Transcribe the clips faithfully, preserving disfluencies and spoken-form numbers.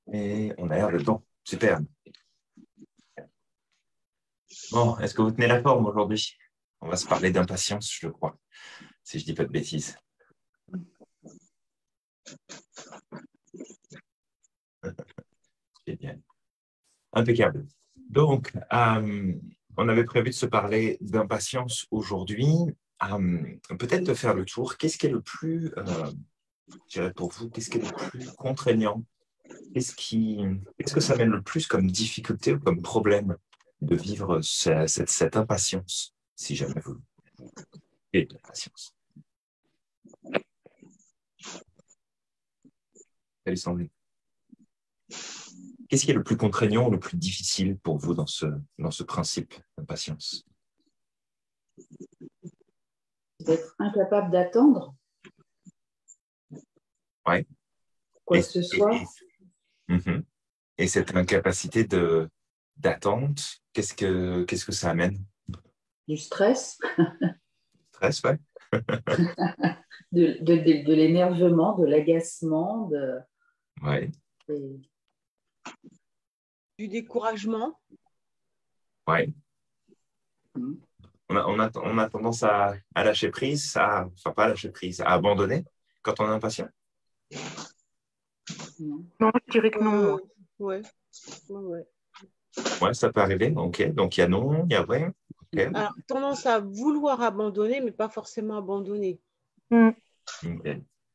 Et on a l'air de temps. Super. Bon, est-ce que vous tenez la forme aujourd'hui? On va se parler d'impatience, je crois, si je dis pas de bêtises. Génial. Impeccable. Donc, euh, on avait prévu de se parler d'impatience aujourd'hui. Euh, peut-être de faire le tour. Qu'est-ce qui est le plus, euh, je dirais pour vous, qu'est-ce qui est le plus contraignant? Qu'est-ce qui, qu'est-ce que ça mène le plus comme difficulté ou comme problème de vivre ce- cette, cette impatience, si jamais vous avez de l'impatience? Alexandre, qu'est-ce qui est le plus contraignant ou le plus difficile pour vous dans ce, dans ce principe d'impatience? D'être incapable d'attendre Ouais. quoi Et, que ce et, soit. et, mhm. Et cette incapacité de, d'attente, qu'est-ce que, qu'est-ce que ça amène? Du stress, Stress, ouais. de, de, de, de l'énervement, de l'agacement, de, Ouais. de- Du découragement. Ouais. Hmm. On a, on a, on a tendance à, à lâcher prise, à, enfin pas à lâcher prise, à abandonner quand on est impatient. Non. Non, je dirais que non. Euh, ouais. Ouais, ouais. Ouais, ça peut arriver. Ok. Donc il y a non, il y a ouais. Ok. Alors, tendance à vouloir abandonner, mais pas forcément abandonner. Mm. Ok.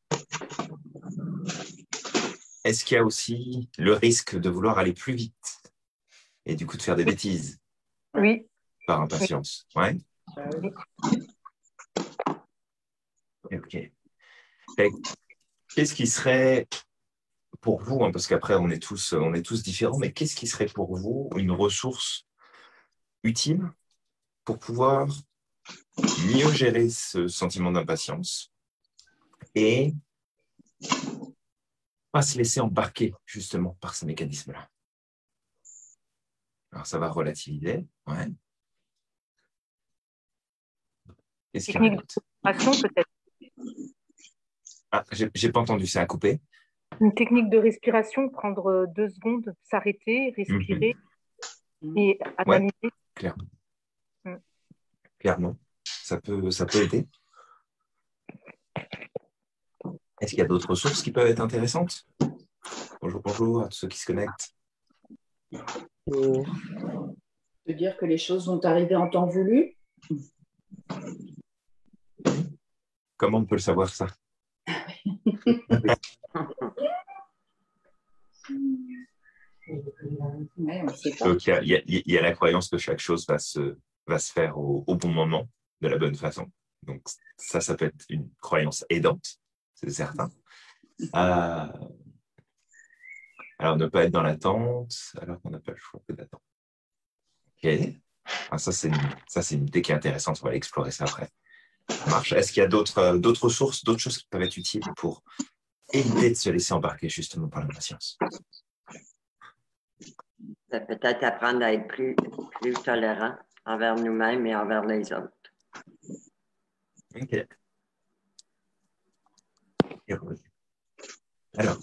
Est-ce qu'il y a aussi le risque de vouloir aller plus vite et du coup de faire des bêtises Oui. par impatience? Ouais. Ok. Et qu'est-ce qui serait pour vous, hein, parce qu'après on est tous, on est tous différents, mais qu'est-ce qui serait pour vous une ressource utile pour pouvoir mieux gérer ce sentiment d'impatience et pas se laisser embarquer justement par ces mécanismes-là? Alors ça va relativiser. Ouais. Qu'est-ce qu'il y a Technique de d'autre? respiration, peut-être. Ah, j'ai j'ai pas entendu, ça a coupé. Une technique de respiration, prendre euh, deux secondes, s'arrêter, respirer Mhm. et Ouais, analyser. clairement. Mm. Clairement. Ça peut, ça peut aider. Est-ce qu'il y a d'autres ressources qui peuvent être intéressantes? Bonjour, bonjour à tous ceux qui se connectent. De dire que les choses vont arriver en temps voulu. Comment on peut le savoir ça? Ouais, on ne sait pas. Donc, il y a, il y a- il y a la croyance que chaque chose va se, va se faire au, au bon moment, de la bonne façon. Donc, ça, ça peut être une croyance aidante, c'est certain. Euh, alors, ne pas être dans l'attente, alors qu'on n'a pas le choix que d'attendre. OK. Ah, ça, c'est une, ça, c'est une idée qui est intéressante. On va aller explorer ça après. Ça marche. Est-ce qu'il y a d'autres, euh, d'autres ressources, d'autres choses qui peuvent être utiles pour éviter de se laisser embarquer justement par l'impatience? C'est peut-être apprendre à être plus, plus tolérant envers nous-mêmes et envers les autres. OK. Alors,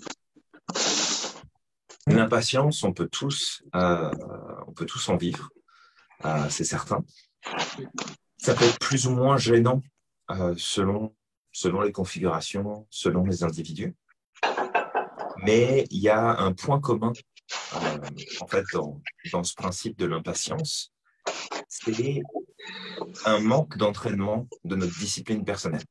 l'impatience, on peut tous, euh, on peut tous en vivre, euh, c'est certain. Ça peut être plus ou moins gênant euh, selon, selon les configurations, selon les individus. Mais il y a un point commun, euh, en fait, dans, dans ce principe de l'impatience, c'est un manque d'entraînement de notre discipline personnelle.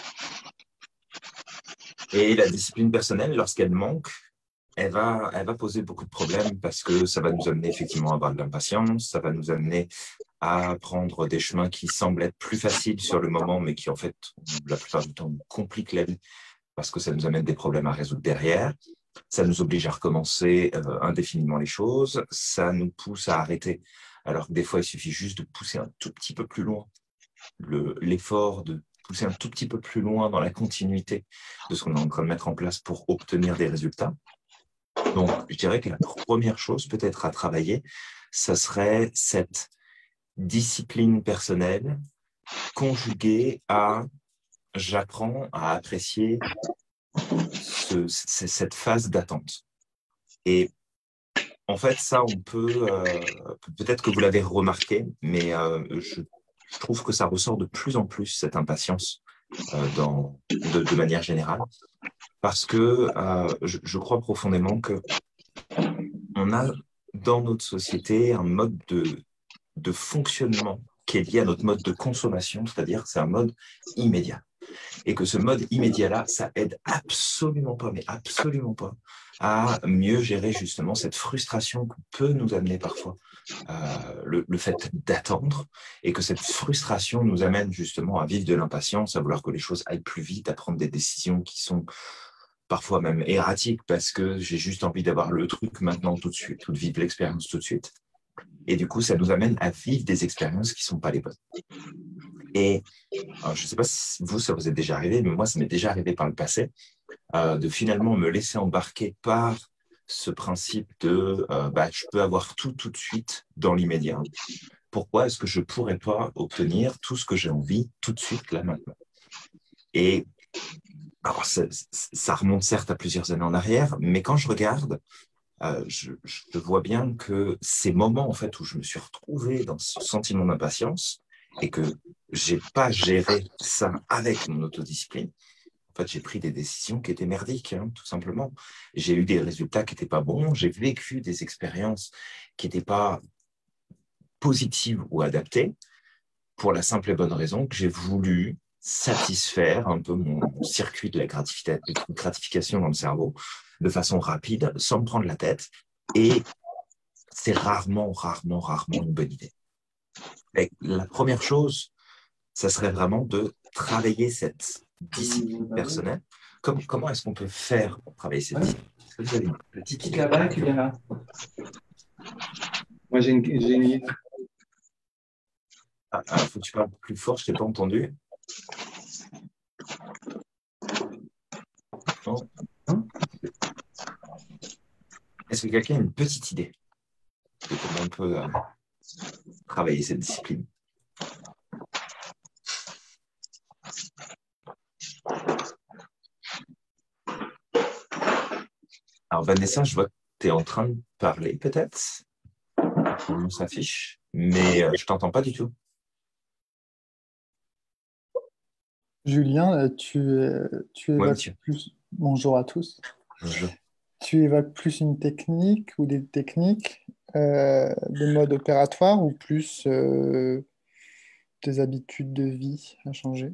Et la discipline personnelle, lorsqu'elle manque, elle va, elle va poser beaucoup de problèmes parce que ça va nous amener effectivement à avoir de l'impatience, ça va nous amener à prendre des chemins qui semblent être plus faciles sur le moment, mais qui en fait, la plupart du temps, nous compliquent la vie parce que ça nous amène des problèmes à résoudre derrière. Ça nous oblige à recommencer euh, indéfiniment les choses. Ça nous pousse à arrêter, alors que des fois, il suffit juste de pousser un tout petit peu plus loin le, l'effort de pousser un tout petit peu plus loin dans la continuité de ce qu'on est en train de mettre en place pour obtenir des résultats. Donc, je dirais que la première chose peut-être à travailler, ça serait cette discipline personnelle conjuguée à j'apprends à apprécier ce, cette phase d'attente. Et en fait, ça, on peut, euh, peut-être que vous l'avez remarqué, mais euh, je, je trouve que ça ressort de plus en plus, cette impatience, euh, dans, de, de manière générale, parce que euh, je, je crois profondément que on a dans notre société un mode de, de fonctionnement qui est lié à notre mode de consommation, c'est-à-dire que c'est un mode immédiat. Et que ce mode immédiat-là, ça aide absolument pas, mais absolument pas, à mieux gérer justement cette frustration que peut nous amener parfois euh, le, le fait d'attendre, et que cette frustration nous amène justement à vivre de l'impatience, à vouloir que les choses aillent plus vite, à prendre des décisions qui sont parfois même erratiques parce que j'ai juste envie d'avoir le truc maintenant tout de suite, ou de vivre l'expérience tout de suite. Et du coup, ça nous amène à vivre des expériences qui ne sont pas les bonnes. Et alors, je ne sais pas si vous, ça vous est déjà arrivé, mais moi, ça m'est déjà arrivé par le passé, euh, de finalement me laisser embarquer par ce principe de euh, bah, je peux avoir tout tout de suite dans l'immédiat. Pourquoi est-ce que je ne pourrais pas obtenir tout ce que j'ai envie tout de suite, là, maintenant? Et alors, ça, ça remonte certes à plusieurs années en arrière, mais quand je regarde, euh, je, je vois bien que ces moments en fait, où je me suis retrouvé dans ce sentiment d'impatience et que je n'ai pas géré ça avec mon autodiscipline, en fait, j'ai pris des décisions qui étaient merdiques, hein, tout simplement. J'ai eu des résultats qui n'étaient pas bons, j'ai vécu des expériences qui n'étaient pas positives ou adaptées, pour la simple et bonne raison que j'ai voulu satisfaire un peu mon circuit de la gratification dans le cerveau de façon rapide, sans me prendre la tête. Et c'est rarement, rarement, rarement une bonne idée. Et la première chose, ça serait vraiment de travailler cette discipline personnelle. Comme, comment est-ce qu'on peut faire pour travailler cette discipline? Est-ce que vous avez une petite idée? Là-bas et tu viens là. Moi, j'ai une, j'ai une... Ah, ah, faut que tu parles plus fort, je t'ai pas entendu. Non. Est-ce que quelqu'un a une petite idée de comment on peut euh, travailler cette discipline? Alors Vanessa, je vois que tu es en train de parler peut-être. Ton nom s'affiche, mais euh, je t'entends pas du tout. Julien, euh, tu, euh, tu Ouais, évoques monsieur. plus... Bonjour à tous. Bonjour. Tu évoques plus une technique ou des techniques euh, de mode opératoire ou plus euh, tes habitudes de vie à changer?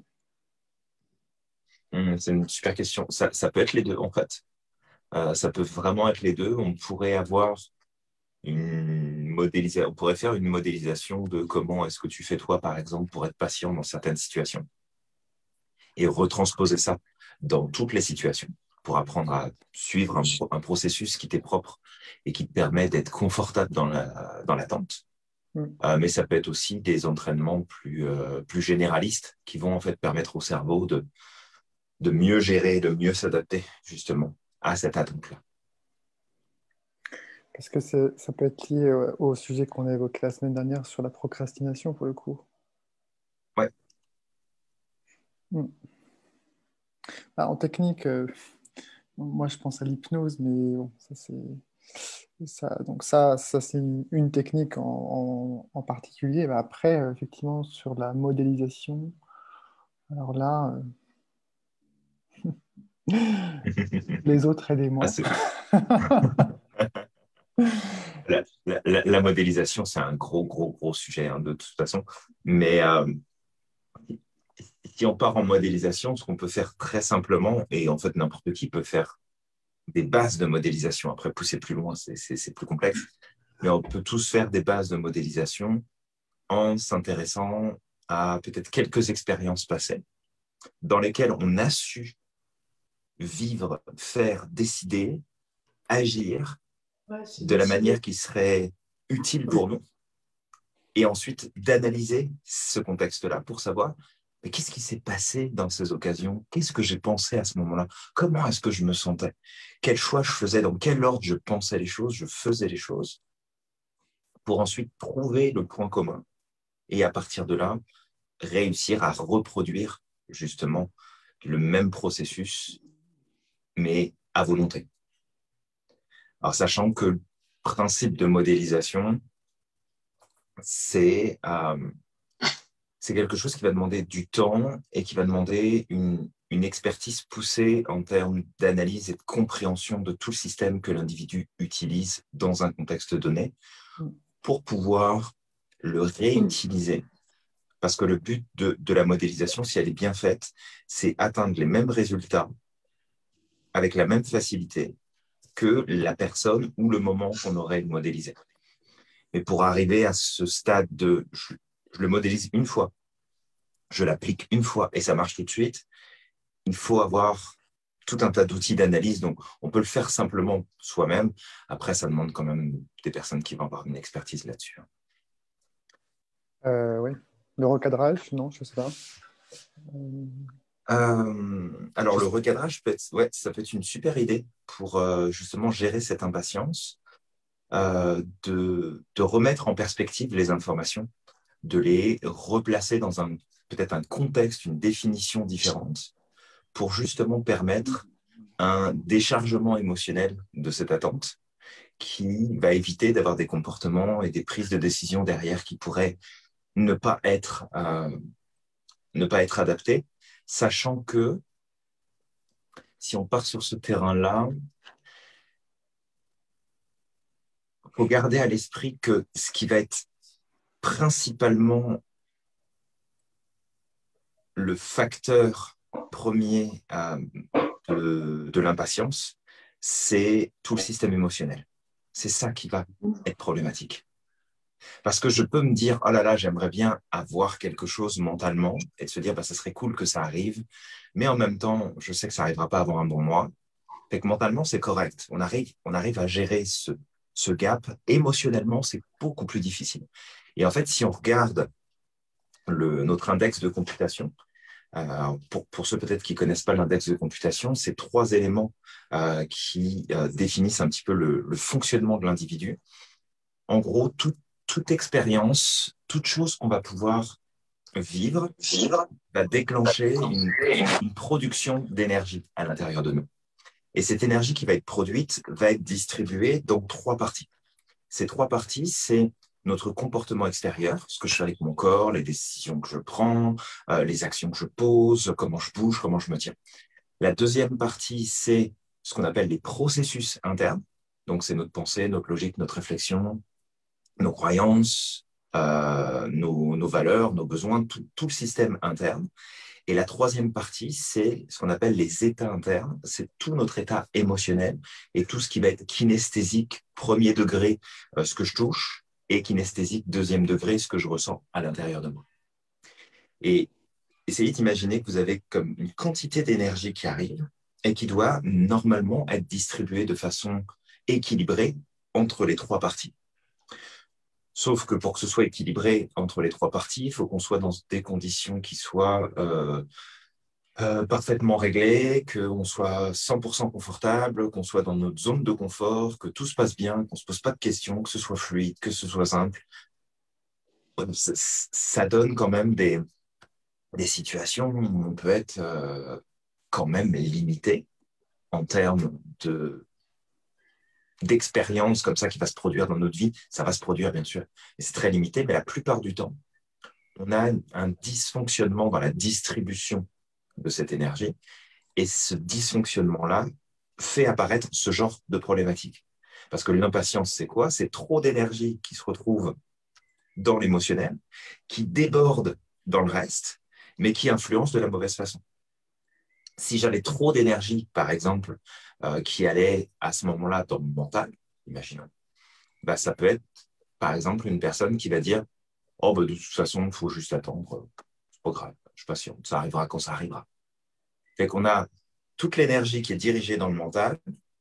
Hum, c'est une super question. Ça, ça peut être les deux, en fait. Euh, ça peut vraiment être les deux. On pourrait avoir une modélisation, on pourrait faire une modélisation de comment est-ce que tu fais toi, par exemple, pour être patient dans certaines situations, et retransposer ça dans toutes les situations pour apprendre à suivre un, un processus qui t'est propre et qui te permet d'être confortable dans la, dans l'attente. Mm. Euh, mais ça peut être aussi des entraînements plus, euh, plus généralistes qui vont en fait permettre au cerveau de, de mieux gérer, de mieux s'adapter justement à cette attente-là. Parce que c'est- ça peut être lié au, au sujet qu'on a évoqué la semaine dernière sur la procrastination pour le coup. Ouais. Mm. Ah, en technique, euh, moi je pense à l'hypnose, mais bon, ça c'est ça. Donc ça, ça c'est une, une technique en, en- en particulier. Mais après, euh, effectivement, sur la modélisation, alors là, euh, les autres aidez-moi. Ah, c'est- la, la- la- la modélisation, c'est un gros, gros, gros sujet hein, de toute façon. Mais euh, si on part en modélisation, ce qu'on peut faire très simplement, et en fait n'importe qui peut faire des bases de modélisation. Après, pousser plus loin, c'est, c'est, c'est plus complexe. Mais on peut tous faire des bases de modélisation en s'intéressant à peut-être quelques expériences passées dans lesquelles on a su vivre, faire, décider, agir Ouais, c'est de la décidé. manière qui serait utile pour nous. Et ensuite, d'analyser ce contexte-là pour savoir mais qu'est-ce qui s'est passé dans ces occasions? Qu'est-ce que j'ai pensé à ce moment-là? Comment est-ce que je me sentais? Quel choix je faisais? Dans quel ordre je pensais les choses? Je faisais les choses pour ensuite trouver le point commun et à partir de là, réussir à reproduire justement le même processus, mais à volonté. Alors, sachant que le principe de modélisation, c'est euh, c'est quelque chose qui va demander du temps et qui va demander une, une expertise poussée en termes d'analyse et de compréhension de tout le système que l'individu utilise dans un contexte donné pour pouvoir le réutiliser. Parce que le but de, de la modélisation, si elle est bien faite, c'est atteindre les mêmes résultats avec la même facilité que la personne ou le moment qu'on aurait modélisé. Mais pour arriver à ce stade de je, je le modélise une fois, je l'applique une fois et ça marche tout de suite, il faut avoir tout un tas d'outils d'analyse. Donc, on peut le faire simplement soi-même. Après, ça demande quand même des personnes qui vont avoir une expertise là-dessus. Euh, oui. Le recadrage, non, je ne sais pas. Euh... Euh, alors, le recadrage, peut être, ouais, ça peut être une super idée pour euh, justement gérer cette impatience, euh, de, de remettre en perspective les informations, de les replacer dans un peut-être un contexte, une définition différente, pour justement permettre un déchargement émotionnel de cette attente qui va éviter d'avoir des comportements et des prises de décision derrière qui pourraient ne pas être, euh, ne pas être adaptés, sachant que si on part sur ce terrain-là, il faut garder à l'esprit que ce qui va être principalement le facteur premier euh, de, de l'impatience, c'est tout le système émotionnel. C'est ça qui va être problématique. Parce que je peux me dire, oh là là, j'aimerais bien avoir quelque chose mentalement et de se dire, bah, ça serait cool que ça arrive, mais en même temps, je sais que ça n'arrivera pas avant un bon mois. Fait que mentalement, c'est correct. On arrive, on arrive à gérer ce, ce gap. Émotionnellement, c'est beaucoup plus difficile. Et en fait, si on regarde le, notre index de computation, euh, pour, pour ceux peut-être qui ne connaissent pas l'index de computation, c'est trois éléments euh, qui euh, définissent un petit peu le, le fonctionnement de l'individu. En gros, tout, toute expérience, toute chose qu'on va pouvoir vivre, vivre va déclencher une, une production d'énergie à l'intérieur de nous. Et cette énergie qui va être produite va être distribuée dans trois parties. Ces trois parties, c'est notre comportement extérieur, ce que je fais avec mon corps, les décisions que je prends, euh, les actions que je pose, comment je bouge, comment je me tiens. La deuxième partie, c'est ce qu'on appelle les processus internes. Donc, c'est notre pensée, notre logique, notre réflexion, nos croyances, euh, nos, nos valeurs, nos besoins, tout, tout le système interne. Et la troisième partie, c'est ce qu'on appelle les états internes. C'est tout notre état émotionnel et tout ce qui va être kinesthésique, premier degré, euh, ce que je touche, et kinesthésique, deuxième degré, ce que je ressens à l'intérieur de moi. Et essayez d'imaginer que vous avez comme une quantité d'énergie qui arrive et qui doit normalement être distribuée de façon équilibrée entre les trois parties. Sauf que pour que ce soit équilibré entre les trois parties, il faut qu'on soit dans des conditions qui soient euh, euh, parfaitement réglées, qu'on soit cent pour cent confortable, qu'on soit dans notre zone de confort, que tout se passe bien, qu'on ne se pose pas de questions, que ce soit fluide, que ce soit simple. Ça, ça donne quand même des, des situations où on peut être euh, quand même limité en termes de... d'expérience comme ça qui va se produire dans notre vie. Ça va se produire, bien sûr, et c'est très limité, mais la plupart du temps, on a un dysfonctionnement dans la distribution de cette énergie, et ce dysfonctionnement-là fait apparaître ce genre de problématique. Parce que l'impatience, c'est quoi? C'est trop d'énergie qui se retrouve dans l'émotionnel, qui déborde dans le reste, mais qui influence de la mauvaise façon. Si j'avais trop d'énergie, par exemple, euh, qui allait à ce moment-là dans le mental, imaginons, bah, ça peut être, par exemple, une personne qui va dire « Oh, bah, de toute façon, il faut juste attendre, c'est pas grave, je suis patient, ça arrivera quand ça arrivera. » Fait qu'on a toute l'énergie qui est dirigée dans le mental,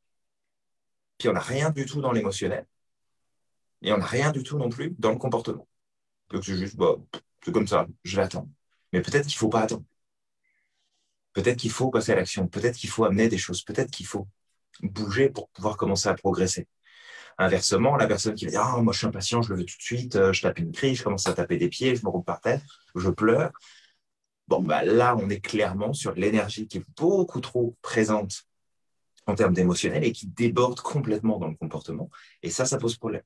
puis on n'a rien du tout dans l'émotionnel, et on n'a rien du tout non plus dans le comportement. Donc c'est juste, bah, c'est comme ça, je vais attendre. Mais peut-être qu'il ne faut pas attendre. Peut-être qu'il faut passer à l'action, peut-être qu'il faut amener des choses, peut-être qu'il faut bouger pour pouvoir commencer à progresser. Inversement, la personne qui va dire « Ah, moi je suis impatient, je le veux tout de suite, euh, je tape une crise, je commence à taper des pieds, je me roule par terre, je pleure. » Bon, bah, là, on est clairement sur l'énergie qui est beaucoup trop présente en termes d'émotionnel et qui déborde complètement dans le comportement. Et ça, ça pose problème.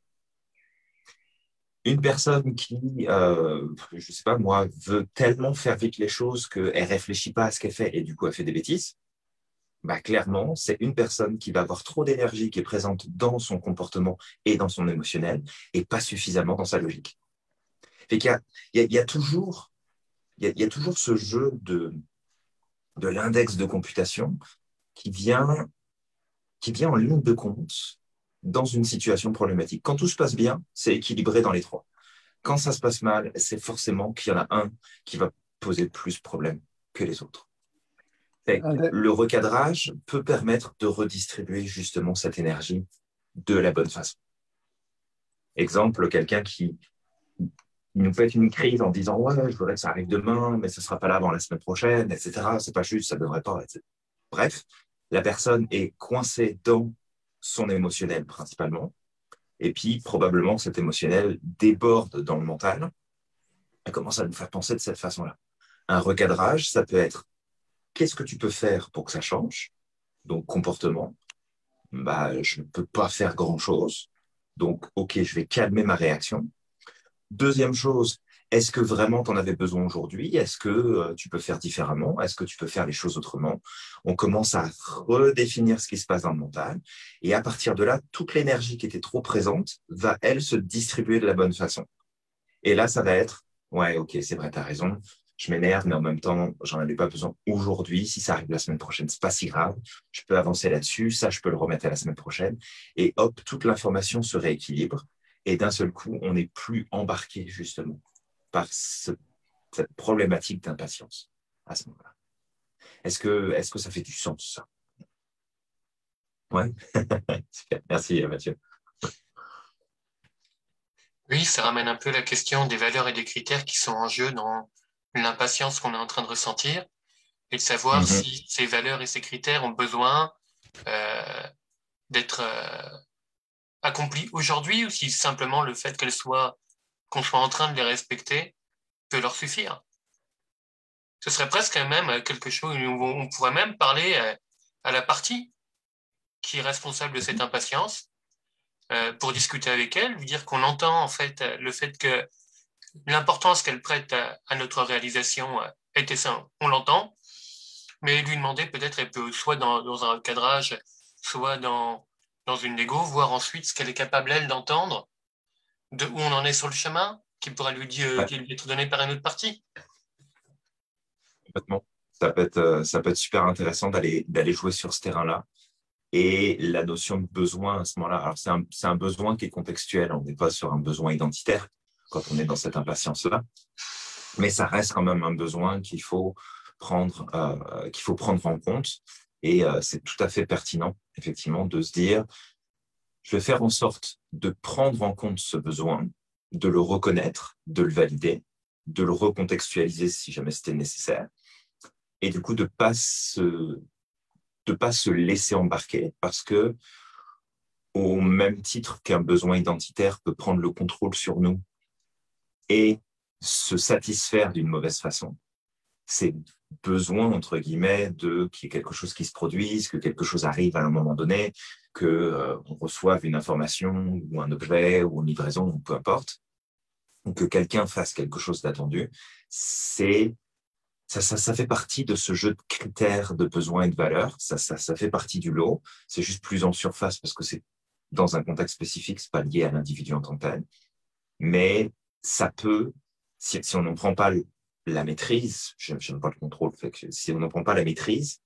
Une personne qui, euh, je sais pas moi, veut tellement faire vite les choses qu'elle réfléchit pas à ce qu'elle fait et du coup elle fait des bêtises, bah clairement, c'est une personne qui va avoir trop d'énergie qui est présente dans son comportement et dans son émotionnel et pas suffisamment dans sa logique. Fait qu'il y a, il y a, il y a toujours, il y a, il y a toujours ce jeu de, de l'index de computation qui vient, qui vient en ligne de compte dans une situation problématique. Quand tout se passe bien, c'est équilibré dans les trois. Quand ça se passe mal, c'est forcément qu'il y en a un qui va poser plus de problèmes que les autres. Et le recadrage peut permettre de redistribuer justement cette énergie de la bonne façon. Exemple, quelqu'un qui nous fait une crise en disant « Ouais, je voudrais que ça arrive demain, mais ce ne sera pas là avant la semaine prochaine, et cetera. C'est pas juste, ça ne devrait pas, et cetera » Bref, la personne est coincée dans son émotionnel principalement, et puis probablement cet émotionnel déborde dans le mental. Elle commence à nous faire penser de cette façon-là. Un recadrage, ça peut être qu'est-ce que tu peux faire pour que ça change? Donc, comportement, bah, je ne peux pas faire grand-chose. Donc, OK, je vais calmer ma réaction. Deuxième chose, est-ce que vraiment tu en avais besoin aujourd'hui? Est-ce que euh, tu peux faire différemment? Est-ce que tu peux faire les choses autrement? On commence à redéfinir ce qui se passe dans le mental. Et à partir de là, toute l'énergie qui était trop présente va, elle, se distribuer de la bonne façon. Et là, ça va être, ouais, OK, c'est vrai, tu as raison. Je m'énerve, mais en même temps, j'en avais pas besoin aujourd'hui. Si ça arrive la semaine prochaine, c'est pas si grave. Je peux avancer là-dessus. Ça, je peux le remettre à la semaine prochaine. Et hop, toute l'information se rééquilibre. Et d'un seul coup, on n'est plus embarqué, justement, par ce, cette problématique d'impatience à ce moment-là. Est-ce que, est-ce que ça fait du sens, ça? Ouais. Super. Merci, Mathieu. Oui, ça ramène un peu la question des valeurs et des critères qui sont en jeu dans l'impatience qu'on est en train de ressentir et de savoir mm-hmm. si ces valeurs et ces critères ont besoin euh, d'être euh, accomplis aujourd'hui ou si simplement le fait qu'elles soient, qu'on soit en train de les respecter peut leur suffire. Ce serait presque même quelque chose où on pourrait même parler à la partie qui est responsable de cette impatience euh, pour discuter avec elle, lui dire qu'on entend en fait le fait que l'importance qu'elle prête à, à notre réalisation était ça, on l'entend, mais lui demander peut-être elle peut soit dans, dans un cadrage, soit dans, dans une négo, voir ensuite ce qu'elle est capable elle d'entendre, de où on en est sur le chemin, qui pourra lui dire, ouais. lui être donné par une autre partie. Complètement. Ça peut être, ça peut être super intéressant d'aller d'aller jouer sur ce terrain-là. Et la notion de besoin à ce moment-là, alors c'est un, c'est un besoin qui est contextuel, on n'est pas sur un besoin identitaire quand on est dans cette impatience-là, mais ça reste quand même un besoin qu'il faut prendre, euh, qu'il faut prendre en compte. Et euh, c'est tout à fait pertinent, effectivement, de se dire, je vais faire en sorte de prendre en compte ce besoin, de le reconnaître, de le valider, de le recontextualiser si jamais c'était nécessaire, et du coup de pas se, de pas se laisser embarquer, parce que au même titre qu'un besoin identitaire peut prendre le contrôle sur nous et se satisfaire d'une mauvaise façon, ces besoins, entre guillemets, de qu'il y ait quelque chose qui se produise, que quelque chose arrive à un moment donné, qu'on euh, reçoive une information ou un objet ou une livraison, ou peu importe, ou que quelqu'un fasse quelque chose d'attendu, c'est, ça, ça, ça fait partie de ce jeu de critères de besoins et de valeurs, ça, ça, ça fait partie du lot, c'est juste plus en surface parce que c'est dans un contexte spécifique, c'est pas lié à l'individu en tant que tel, mais ça peut, si, si on n'en prend pas le, la maîtrise, j'aime, j'aime pas le contrôle, fait que si on n'en prend pas la maîtrise,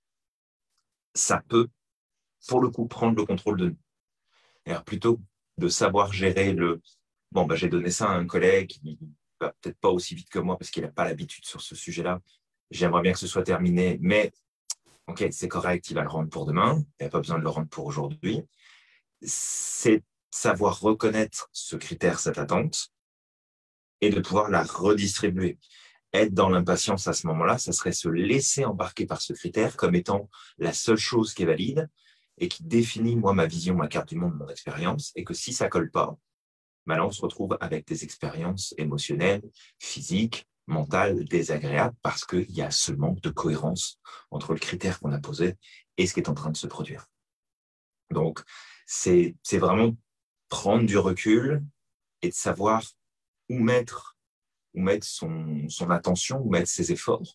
ça peut, pour le coup, prendre le contrôle de nous. Et alors, plutôt de savoir gérer le « bon, bah, j'ai donné ça à un collègue, il va peut-être pas aussi vite que moi parce qu'il n'a pas l'habitude sur ce sujet-là, j'aimerais bien que ce soit terminé, mais ok, c'est correct, il va le rendre pour demain, il n'y a pas besoin de le rendre pour aujourd'hui », c'est savoir reconnaître ce critère, cette attente, et de pouvoir la redistribuer. Être dans l'impatience à ce moment-là, ça serait se laisser embarquer par ce critère comme étant la seule chose qui est valide et qui définit, moi, ma vision, ma carte du monde, mon expérience, et que si ça colle pas, ben là, on se retrouve avec des expériences émotionnelles, physiques, mentales, désagréables, parce qu'il y a ce manque de cohérence entre le critère qu'on a posé et ce qui est en train de se produire. Donc, c'est vraiment prendre du recul et de savoir où mettre, où mettre son, son attention, où mettre ses efforts.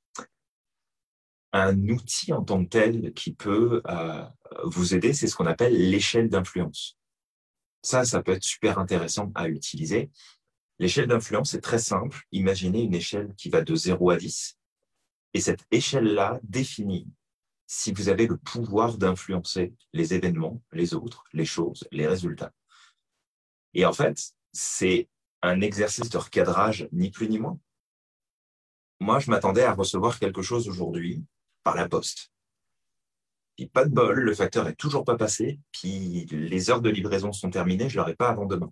Un outil en tant que tel qui peut euh, vous aider, c'est ce qu'on appelle l'échelle d'influence. Ça, ça peut être super intéressant à utiliser. L'échelle d'influence est très simple. Imaginez une échelle qui va de zéro à dix. Et cette échelle-là définit si vous avez le pouvoir d'influencer les événements, les autres, les choses, les résultats. Et en fait, c'est un exercice de recadrage, ni plus ni moins. Moi, je m'attendais à recevoir quelque chose aujourd'hui par la poste. Puis pas de bol, le facteur est toujours pas passé, puis les heures de livraison sont terminées, je ne l'aurai pas avant demain.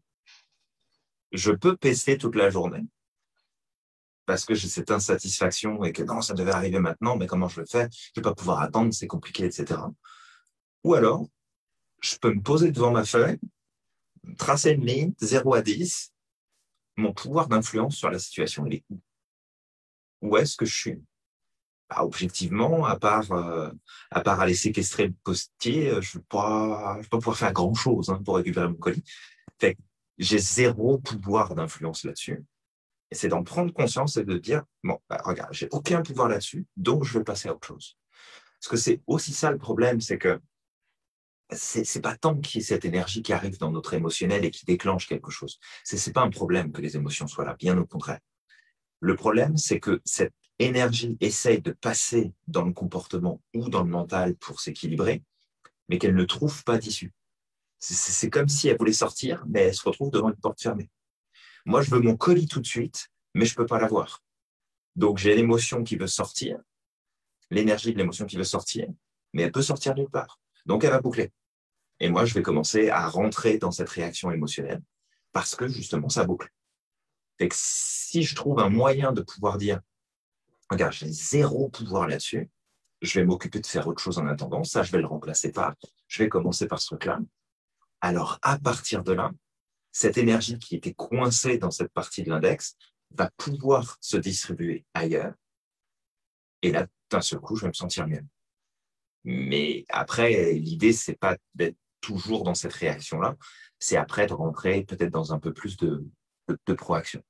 Je peux pester toute la journée parce que j'ai cette insatisfaction et que non, ça devait arriver maintenant, mais comment je le fais? Je ne vais pas pouvoir attendre, c'est compliqué, et cetera. Ou alors, je peux me poser devant ma feuille, tracer une ligne, zéro à dix, mon pouvoir d'influence sur la situation, il est où? Où est-ce que je suis? Bah, objectivement, à part, euh, à part aller séquestrer le postier, je ne vais pas, je vais pas pouvoir faire grand-chose hein, pour récupérer mon colis. Fait que j'ai zéro pouvoir d'influence là-dessus. Et c'est d'en prendre conscience et de dire, bon, bah, regarde, j'ai aucun pouvoir là-dessus, donc je vais passer à autre chose. Parce que c'est aussi ça le problème, c'est que c'est c'est pas tant qu'il y ait cette énergie qui arrive dans notre émotionnel et qui déclenche quelque chose. C'est c'est pas un problème que les émotions soient là, bien au contraire. Le problème, c'est que cette énergie essaye de passer dans le comportement ou dans le mental pour s'équilibrer, mais qu'elle ne trouve pas d'issue. C'est comme si elle voulait sortir, mais elle se retrouve devant une porte fermée. Moi, je veux mon colis tout de suite, mais je ne peux pas l'avoir. Donc, j'ai l'émotion qui veut sortir, l'énergie de l'émotion qui veut sortir, mais elle peut sortir nulle part. Donc, elle va boucler. Et moi, je vais commencer à rentrer dans cette réaction émotionnelle parce que, justement, ça boucle. Fait que si je trouve un moyen de pouvoir dire « Regarde, j'ai zéro pouvoir là-dessus, je vais m'occuper de faire autre chose en attendant, ça, je vais le remplacer par, je vais commencer par ce truc-là. » Alors, à partir de là, cette énergie qui était coincée dans cette partie de l'index va pouvoir se distribuer ailleurs. Et là, d'un seul coup, je vais me sentir mieux. Mais après, l'idée, c'est pas d'être toujours dans cette réaction-là, c'est après de rentrer peut-être dans un peu plus de, de, de proaction.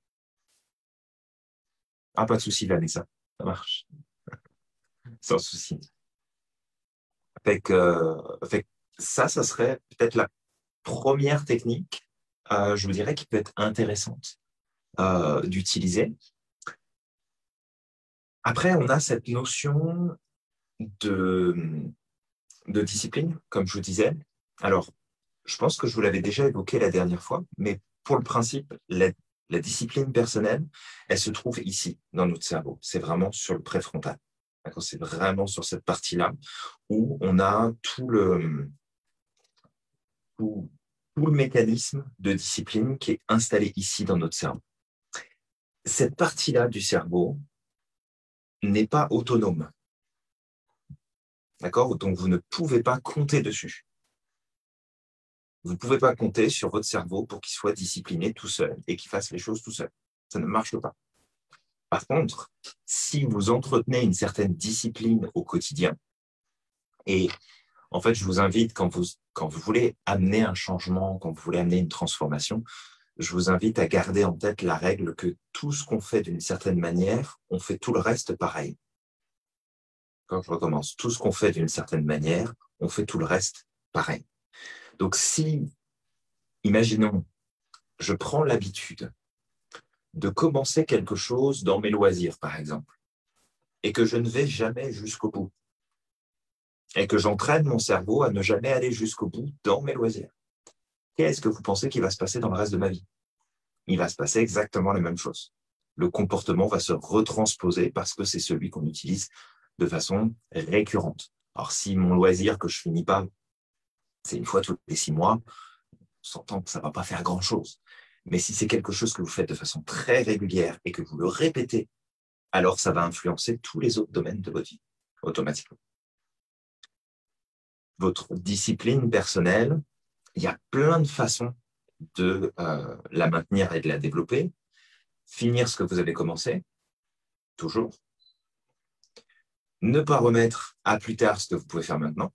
Ah, pas de souci, Vanessa, ça marche. Sans souci. Fait que, euh, fait que ça, ça serait peut-être la première technique, euh, je vous dirais, qui peut être intéressante euh, d'utiliser. Après, on a cette notion de, de discipline, comme je vous disais. Alors, je pense que je vous l'avais déjà évoqué la dernière fois, mais pour le principe, la, la discipline personnelle, elle se trouve ici, dans notre cerveau. C'est vraiment sur le préfrontal. C'est vraiment sur cette partie-là où on a tout le, tout, tout le mécanisme de discipline qui est installé ici dans notre cerveau. Cette partie-là du cerveau n'est pas autonome. D'accord? Donc, vous ne pouvez pas compter dessus. Vous ne pouvez pas compter sur votre cerveau pour qu'il soit discipliné tout seul et qu'il fasse les choses tout seul. Ça ne marche pas. Par contre, si vous entretenez une certaine discipline au quotidien, et en fait, je vous invite, quand vous, quand vous voulez amener un changement, quand vous voulez amener une transformation, je vous invite à garder en tête la règle que tout ce qu'on fait d'une certaine manière, on fait tout le reste pareil. Quand je recommence, tout ce qu'on fait d'une certaine manière, on fait tout le reste pareil. Donc si, imaginons, je prends l'habitude de commencer quelque chose dans mes loisirs, par exemple, et que je ne vais jamais jusqu'au bout, et que j'entraîne mon cerveau à ne jamais aller jusqu'au bout dans mes loisirs, qu'est-ce que vous pensez qu'il va se passer dans le reste de ma vie? Il va se passer exactement la même chose. Le comportement va se retransposer parce que c'est celui qu'on utilise de façon récurrente. Alors, si mon loisir que je ne finis pas, c'est une fois tous les six mois, on s'entend que ça ne va pas faire grand-chose. Mais si c'est quelque chose que vous faites de façon très régulière et que vous le répétez, alors ça va influencer tous les autres domaines de votre vie, automatiquement. Votre discipline personnelle, il y a plein de façons de euh, la maintenir et de la développer. Finir ce que vous avez commencé, toujours. Ne pas remettre à plus tard ce que vous pouvez faire maintenant.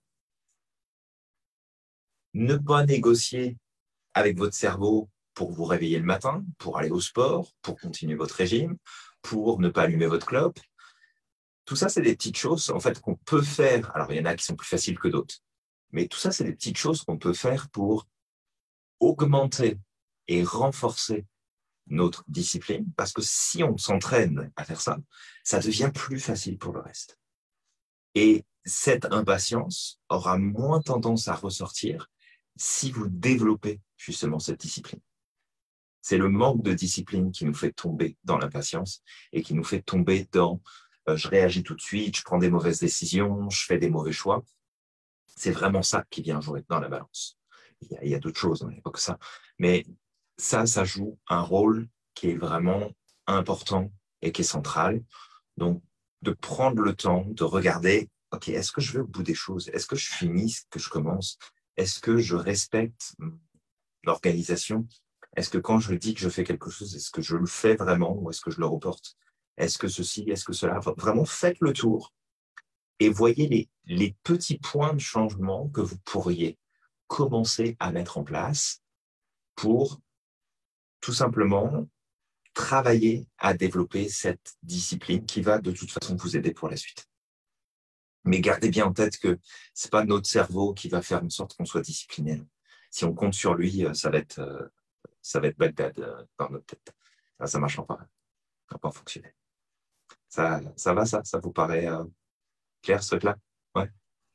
Ne pas négocier avec votre cerveau pour vous réveiller le matin, pour aller au sport, pour continuer votre régime, pour ne pas allumer votre clope. Tout ça, c'est des petites choses en fait, qu'on peut faire. Alors, il y en a qui sont plus faciles que d'autres. Mais tout ça, c'est des petites choses qu'on peut faire pour augmenter et renforcer notre discipline. Parce que si on s'entraîne à faire ça, ça devient plus facile pour le reste. Et cette impatience aura moins tendance à ressortir si vous développez justement cette discipline. C'est le manque de discipline qui nous fait tomber dans l'impatience et qui nous fait tomber dans euh, je réagis tout de suite, je prends des mauvaises décisions, je fais des mauvais choix. C'est vraiment ça qui vient jouer dans la balance. Il y a, il y a d'autres choses, il n'y a pas que ça. Mais ça, ça joue un rôle qui est vraiment important et qui est central. Donc, de prendre le temps de regarder, OK, est-ce que je vais au bout des choses? Est-ce que je finis ce que je commence? Est-ce que je respecte l'organisation? Est-ce que quand je dis que je fais quelque chose, est-ce que je le fais vraiment ou est-ce que je le reporte? Est-ce que ceci, est-ce que cela? Vraiment, faites le tour et voyez les, les petits points de changement que vous pourriez commencer à mettre en place pour tout simplement travailler à développer cette discipline qui va de toute façon vous aider pour la suite. Mais gardez bien en tête que ce n'est pas notre cerveau qui va faire en sorte qu'on soit discipliné. Si on compte sur lui, ça va être, ça va être Bagdad dans notre tête. Ça ne marchera pas. Ça ne va pas fonctionner. Ça, ça va, ça? Ça vous paraît euh, clair, ce truc-là? Ouais.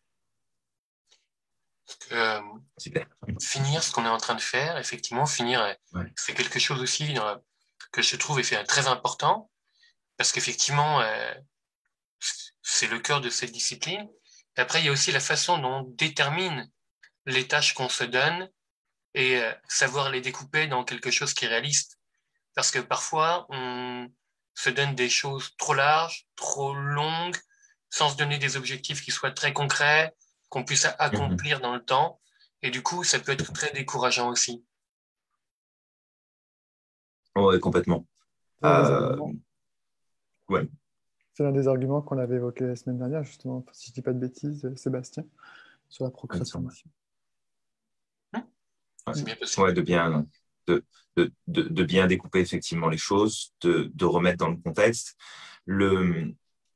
Parce que, euh, Super. Finir ce qu'on est en train de faire, effectivement, finir, ouais. C'est quelque chose aussi dans la, que je trouve est très important, parce qu'effectivement, euh, c'est le cœur de cette discipline. Et après, il y a aussi la façon dont on détermine les tâches qu'on se donne et euh, savoir les découper dans quelque chose qui est réaliste. Parce que parfois, on se donne des choses trop larges, trop longues, sans se donner des objectifs qui soient très concrets, qu'on puisse accomplir mmh. dans le temps. Et du coup, ça peut être très décourageant aussi. Oui, complètement. Euh... Ouais. C'est l'un des arguments qu'on avait évoqué la semaine dernière, justement, si je ne dis pas de bêtises, Sébastien, sur la procrastination. Ouais, c'est bien possible. Ouais, de bien, de, de, de, de bien découper effectivement les choses, de, de remettre dans le contexte. Le...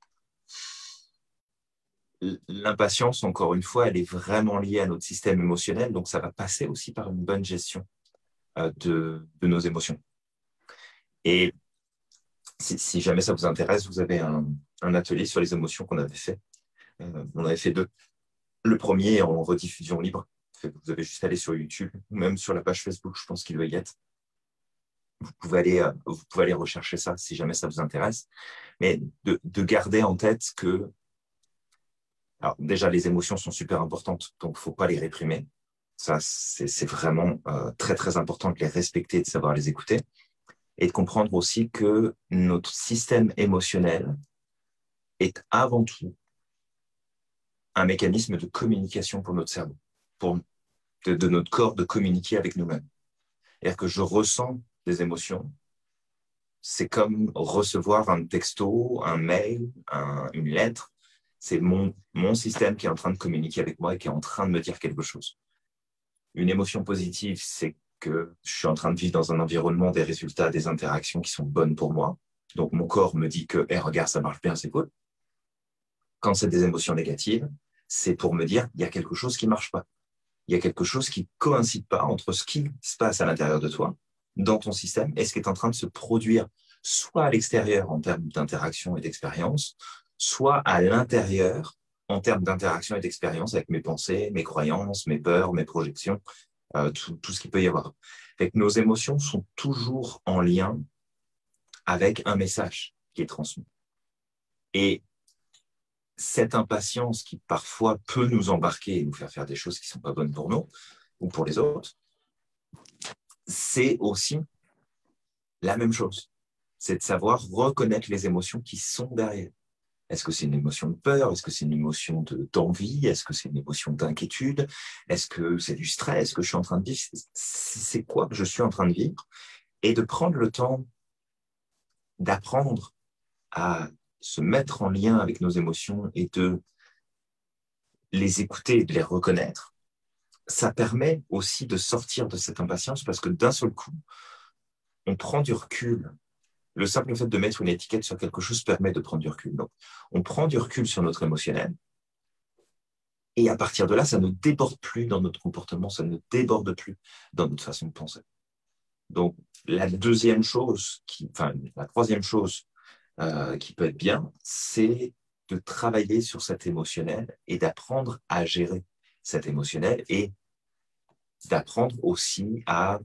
L'impatience, encore une fois, elle est vraiment liée à notre système émotionnel, donc ça va passer aussi par une bonne gestion euh, de, de nos émotions. Et si, si jamais ça vous intéresse, vous avez un, un atelier sur les émotions qu'on avait fait. Euh, on avait fait deux. Le premier en rediffusion libre. Vous avez juste à aller sur YouTube ou même sur la page Facebook, je pense qu'il doit y être. Vous pouvez aller, euh, vous pouvez aller rechercher ça si jamais ça vous intéresse. Mais de, de garder en tête que alors déjà, les émotions sont super importantes, donc il ne faut pas les réprimer. Ça, c'est vraiment euh, très, très important de les respecter et de savoir les écouter. Et de comprendre aussi que notre système émotionnel est avant tout un mécanisme de communication pour notre cerveau, pour de, de notre corps de communiquer avec nous-mêmes. C'est-à-dire que je ressens des émotions, c'est comme recevoir un texto, un mail, un, une lettre. C'est mon, mon système qui est en train de communiquer avec moi et qui est en train de me dire quelque chose. Une émotion positive, c'est que je suis en train de vivre dans un environnement, des résultats, des interactions qui sont bonnes pour moi. Donc, mon corps me dit que, hey, regarde, ça marche bien, c'est cool. Quand c'est des émotions négatives, c'est pour me dire, il y a quelque chose qui ne marche pas. Il y a quelque chose qui ne coïncide pas entre ce qui se passe à l'intérieur de toi, dans ton système, et ce qui est en train de se produire, soit à l'extérieur en termes d'interaction et d'expérience, soit à l'intérieur en termes d'interaction et d'expérience avec mes pensées, mes croyances, mes peurs, mes projections, euh, tout, tout ce qu'il peut y avoir. Fait que nos émotions sont toujours en lien avec un message qui est transmis. Et cette impatience qui parfois peut nous embarquer et nous faire faire des choses qui ne sont pas bonnes pour nous ou pour les autres, c'est aussi la même chose. C'est de savoir reconnaître les émotions qui sont derrière. Est-ce que c'est une émotion de peur? Est-ce que c'est une émotion d'envie? Est-ce que c'est une émotion d'inquiétude? Est-ce que c'est du stress que je suis en train de vivre? C'est quoi que je suis en train de vivre? Et de prendre le temps d'apprendre à se mettre en lien avec nos émotions et de les écouter et de les reconnaître, ça permet aussi de sortir de cette impatience parce que d'un seul coup, on prend du recul. Le simple fait de mettre une étiquette sur quelque chose permet de prendre du recul. Donc, on prend du recul sur notre émotionnel et à partir de là, ça ne déborde plus dans notre comportement, ça ne déborde plus dans notre façon de penser. Donc, la deuxième chose, qui, enfin, la troisième chose euh, qui peut être bien, c'est de travailler sur cet émotionnel et d'apprendre à gérer cet émotionnel et d'apprendre aussi à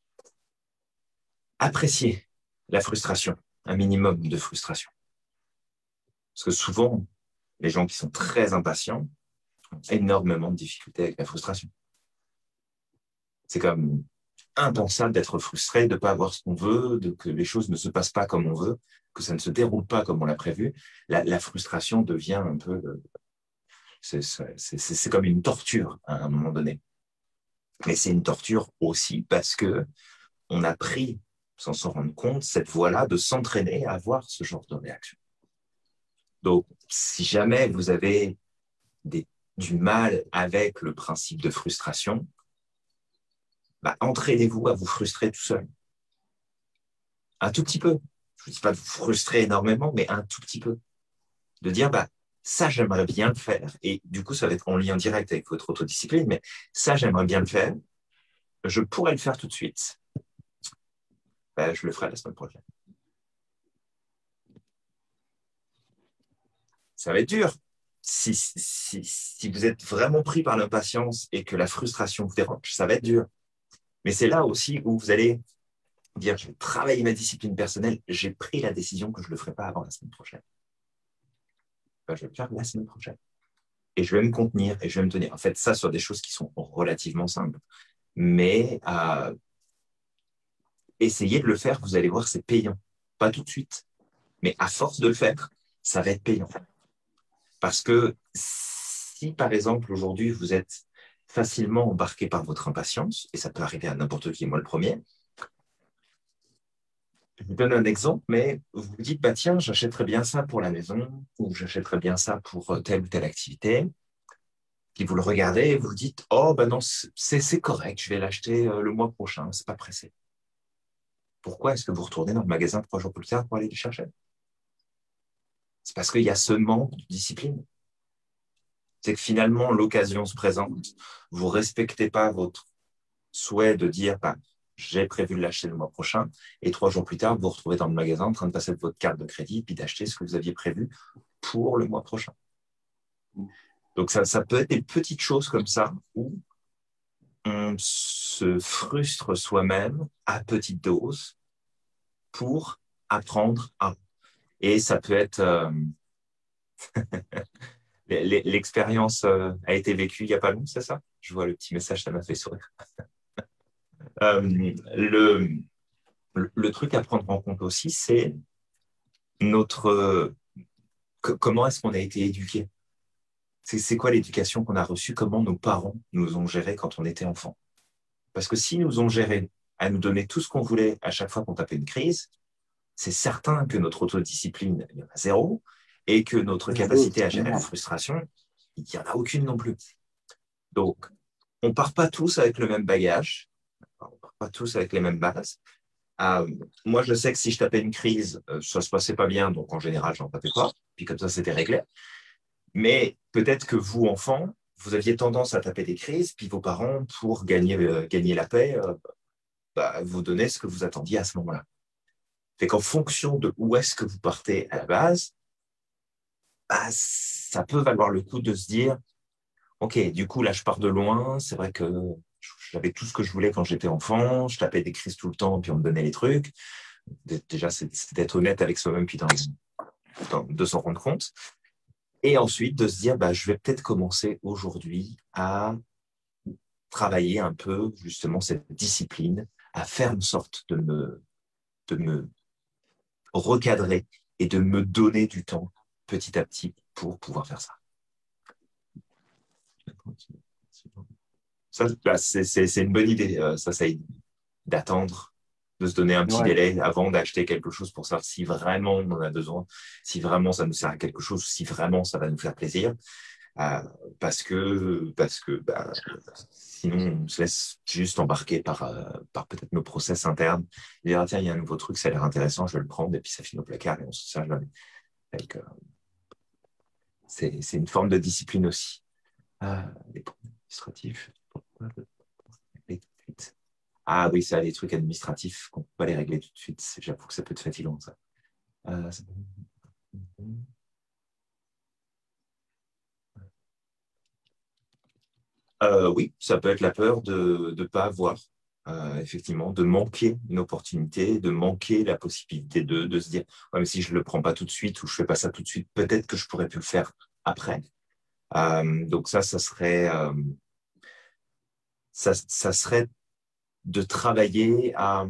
apprécier la frustration, un minimum de frustration. Parce que souvent, les gens qui sont très impatients ont énormément de difficultés avec la frustration. C'est comme impensable d'être frustré, de ne pas avoir ce qu'on veut, de que les choses ne se passent pas comme on veut, que ça ne se déroule pas comme on l'a prévu. La, la frustration devient un peu... C'est, c'est, c'est, c'est comme une torture à un moment donné. Mais c'est une torture aussi parce que on a pris, sans s'en rendre compte, cette voie-là de s'entraîner à avoir ce genre de réaction. Donc, si jamais vous avez des, du mal avec le principe de frustration, bah, entraînez-vous à vous frustrer tout seul. Un tout petit peu. Je ne dis pas de vous frustrer énormément, mais un tout petit peu. De dire, bah, ça, j'aimerais bien le faire. Et du coup, ça va être en lien direct avec votre autodiscipline, mais ça, j'aimerais bien le faire. Je pourrais le faire tout de suite. Ben, je le ferai la semaine prochaine. Ça va être dur. Si, si, si vous êtes vraiment pris par l'impatience et que la frustration vous dérange, ça va être dur. Mais c'est là aussi où vous allez dire, je vais travailler ma discipline personnelle, j'ai pris la décision que je ne le ferai pas avant la semaine prochaine. Ben, je vais le faire la semaine prochaine. Et je vais me contenir et je vais me tenir. En fait, ça sur des choses qui sont relativement simples. Mais euh, essayez de le faire, vous allez voir, c'est payant. Pas tout de suite. Mais à force de le faire, ça va être payant. Parce que si, par exemple, aujourd'hui, vous êtes facilement embarqué par votre impatience, et ça peut arriver à n'importe qui, moi le premier, je vous donne un exemple, mais vous vous dites, bah, tiens, j'achèterais bien ça pour la maison, ou j'achèterais bien ça pour telle ou telle activité. Puis vous le regardez et vous vous dites, oh, ben non, c'est correct, je vais l'acheter le mois prochain, c'est pas pressé. Pourquoi est-ce que vous retournez dans le magasin trois jours plus tard pour aller le chercher? C'est parce qu'il y a ce manque de discipline. C'est que finalement, l'occasion se présente, vous ne respectez pas votre souhait de dire, bah, j'ai prévu de l'acheter le mois prochain, et trois jours plus tard, vous vous retrouvez dans le magasin en train de passer votre carte de crédit puis d'acheter ce que vous aviez prévu pour le mois prochain. Donc, ça, ça peut être des petites choses comme ça où on se frustre soi-même à petite dose pour apprendre à. Et ça peut être... Euh... L'expérience a été vécue il n'y a pas longtemps, c'est ça? Je vois le petit message, ça m'a fait sourire. euh, le, le truc à prendre en compte aussi, c'est notre... Comment est-ce qu'on a été éduqué? C'est quoi l'éducation qu'on a reçue? Comment nos parents nous ont gérés quand on était enfant? Parce que s'ils nous ont gérés à nous donner tout ce qu'on voulait à chaque fois qu'on tapait une crise, c'est certain que notre autodiscipline, il y en a zéro, et que notre capacité à gérer la frustration, il n'y en a aucune non plus. Donc, on ne part pas tous avec le même bagage, on ne part pas tous avec les mêmes bases. Euh, moi, je sais que si je tapais une crise, euh, ça ne se passait pas bien, donc en général, je n'en tapais pas, puis comme ça, c'était réglé. Mais peut-être que vous, enfants, vous aviez tendance à taper des crises, puis vos parents, pour gagner, euh, gagner la paix, euh, bah, vous donnaient ce que vous attendiez à ce moment-là. Fait qu'en fonction de où est-ce que vous partez à la base, bah, ça peut valoir le coup de se dire, ok, du coup, là, je pars de loin, c'est vrai que j'avais tout ce que je voulais quand j'étais enfant, je tapais des crises tout le temps, puis on me donnait les trucs. Déjà, c'est d'être honnête avec soi-même, puis dans, dans, de s'en rendre compte. Et ensuite, de se dire, bah, je vais peut-être commencer aujourd'hui à travailler un peu, justement, cette discipline, à faire une sorte de me, de me recadrer et de me donner du temps petit à petit pour pouvoir faire ça. Ça, bah, c'est une bonne idée, ça, ça d'attendre de se donner un petit Ouais. délai avant d'acheter quelque chose pour savoir si vraiment on en a besoin, si vraiment ça nous sert à quelque chose, si vraiment ça va nous faire plaisir. Euh, parce que, parce que bah, sinon, on se laisse juste embarquer par, euh, par peut-être nos process internes. Et dire, ah, tiens, il y a un nouveau truc, ça a l'air intéressant, je vais le prendre, et puis ça finit au placard et on se sert jamais. Donc, euh, c'est, c'est une forme de discipline aussi. Euh, les problèmes administratifs. Pourquoi ne pas régler tout de suite? Ah oui, ça, les trucs administratifs qu'on ne peut pas les régler tout de suite. J'avoue que ça peut être fatigant, ça. Euh, ça... Euh, oui, ça peut être la peur de ne pas avoir, euh, effectivement, de manquer une opportunité, de manquer la possibilité de, de se dire, ouais, mais si je ne le prends pas tout de suite ou je ne fais pas ça tout de suite, peut-être que je pourrais plus le faire après. Euh, donc ça, ça serait, euh, ça, ça serait de travailler à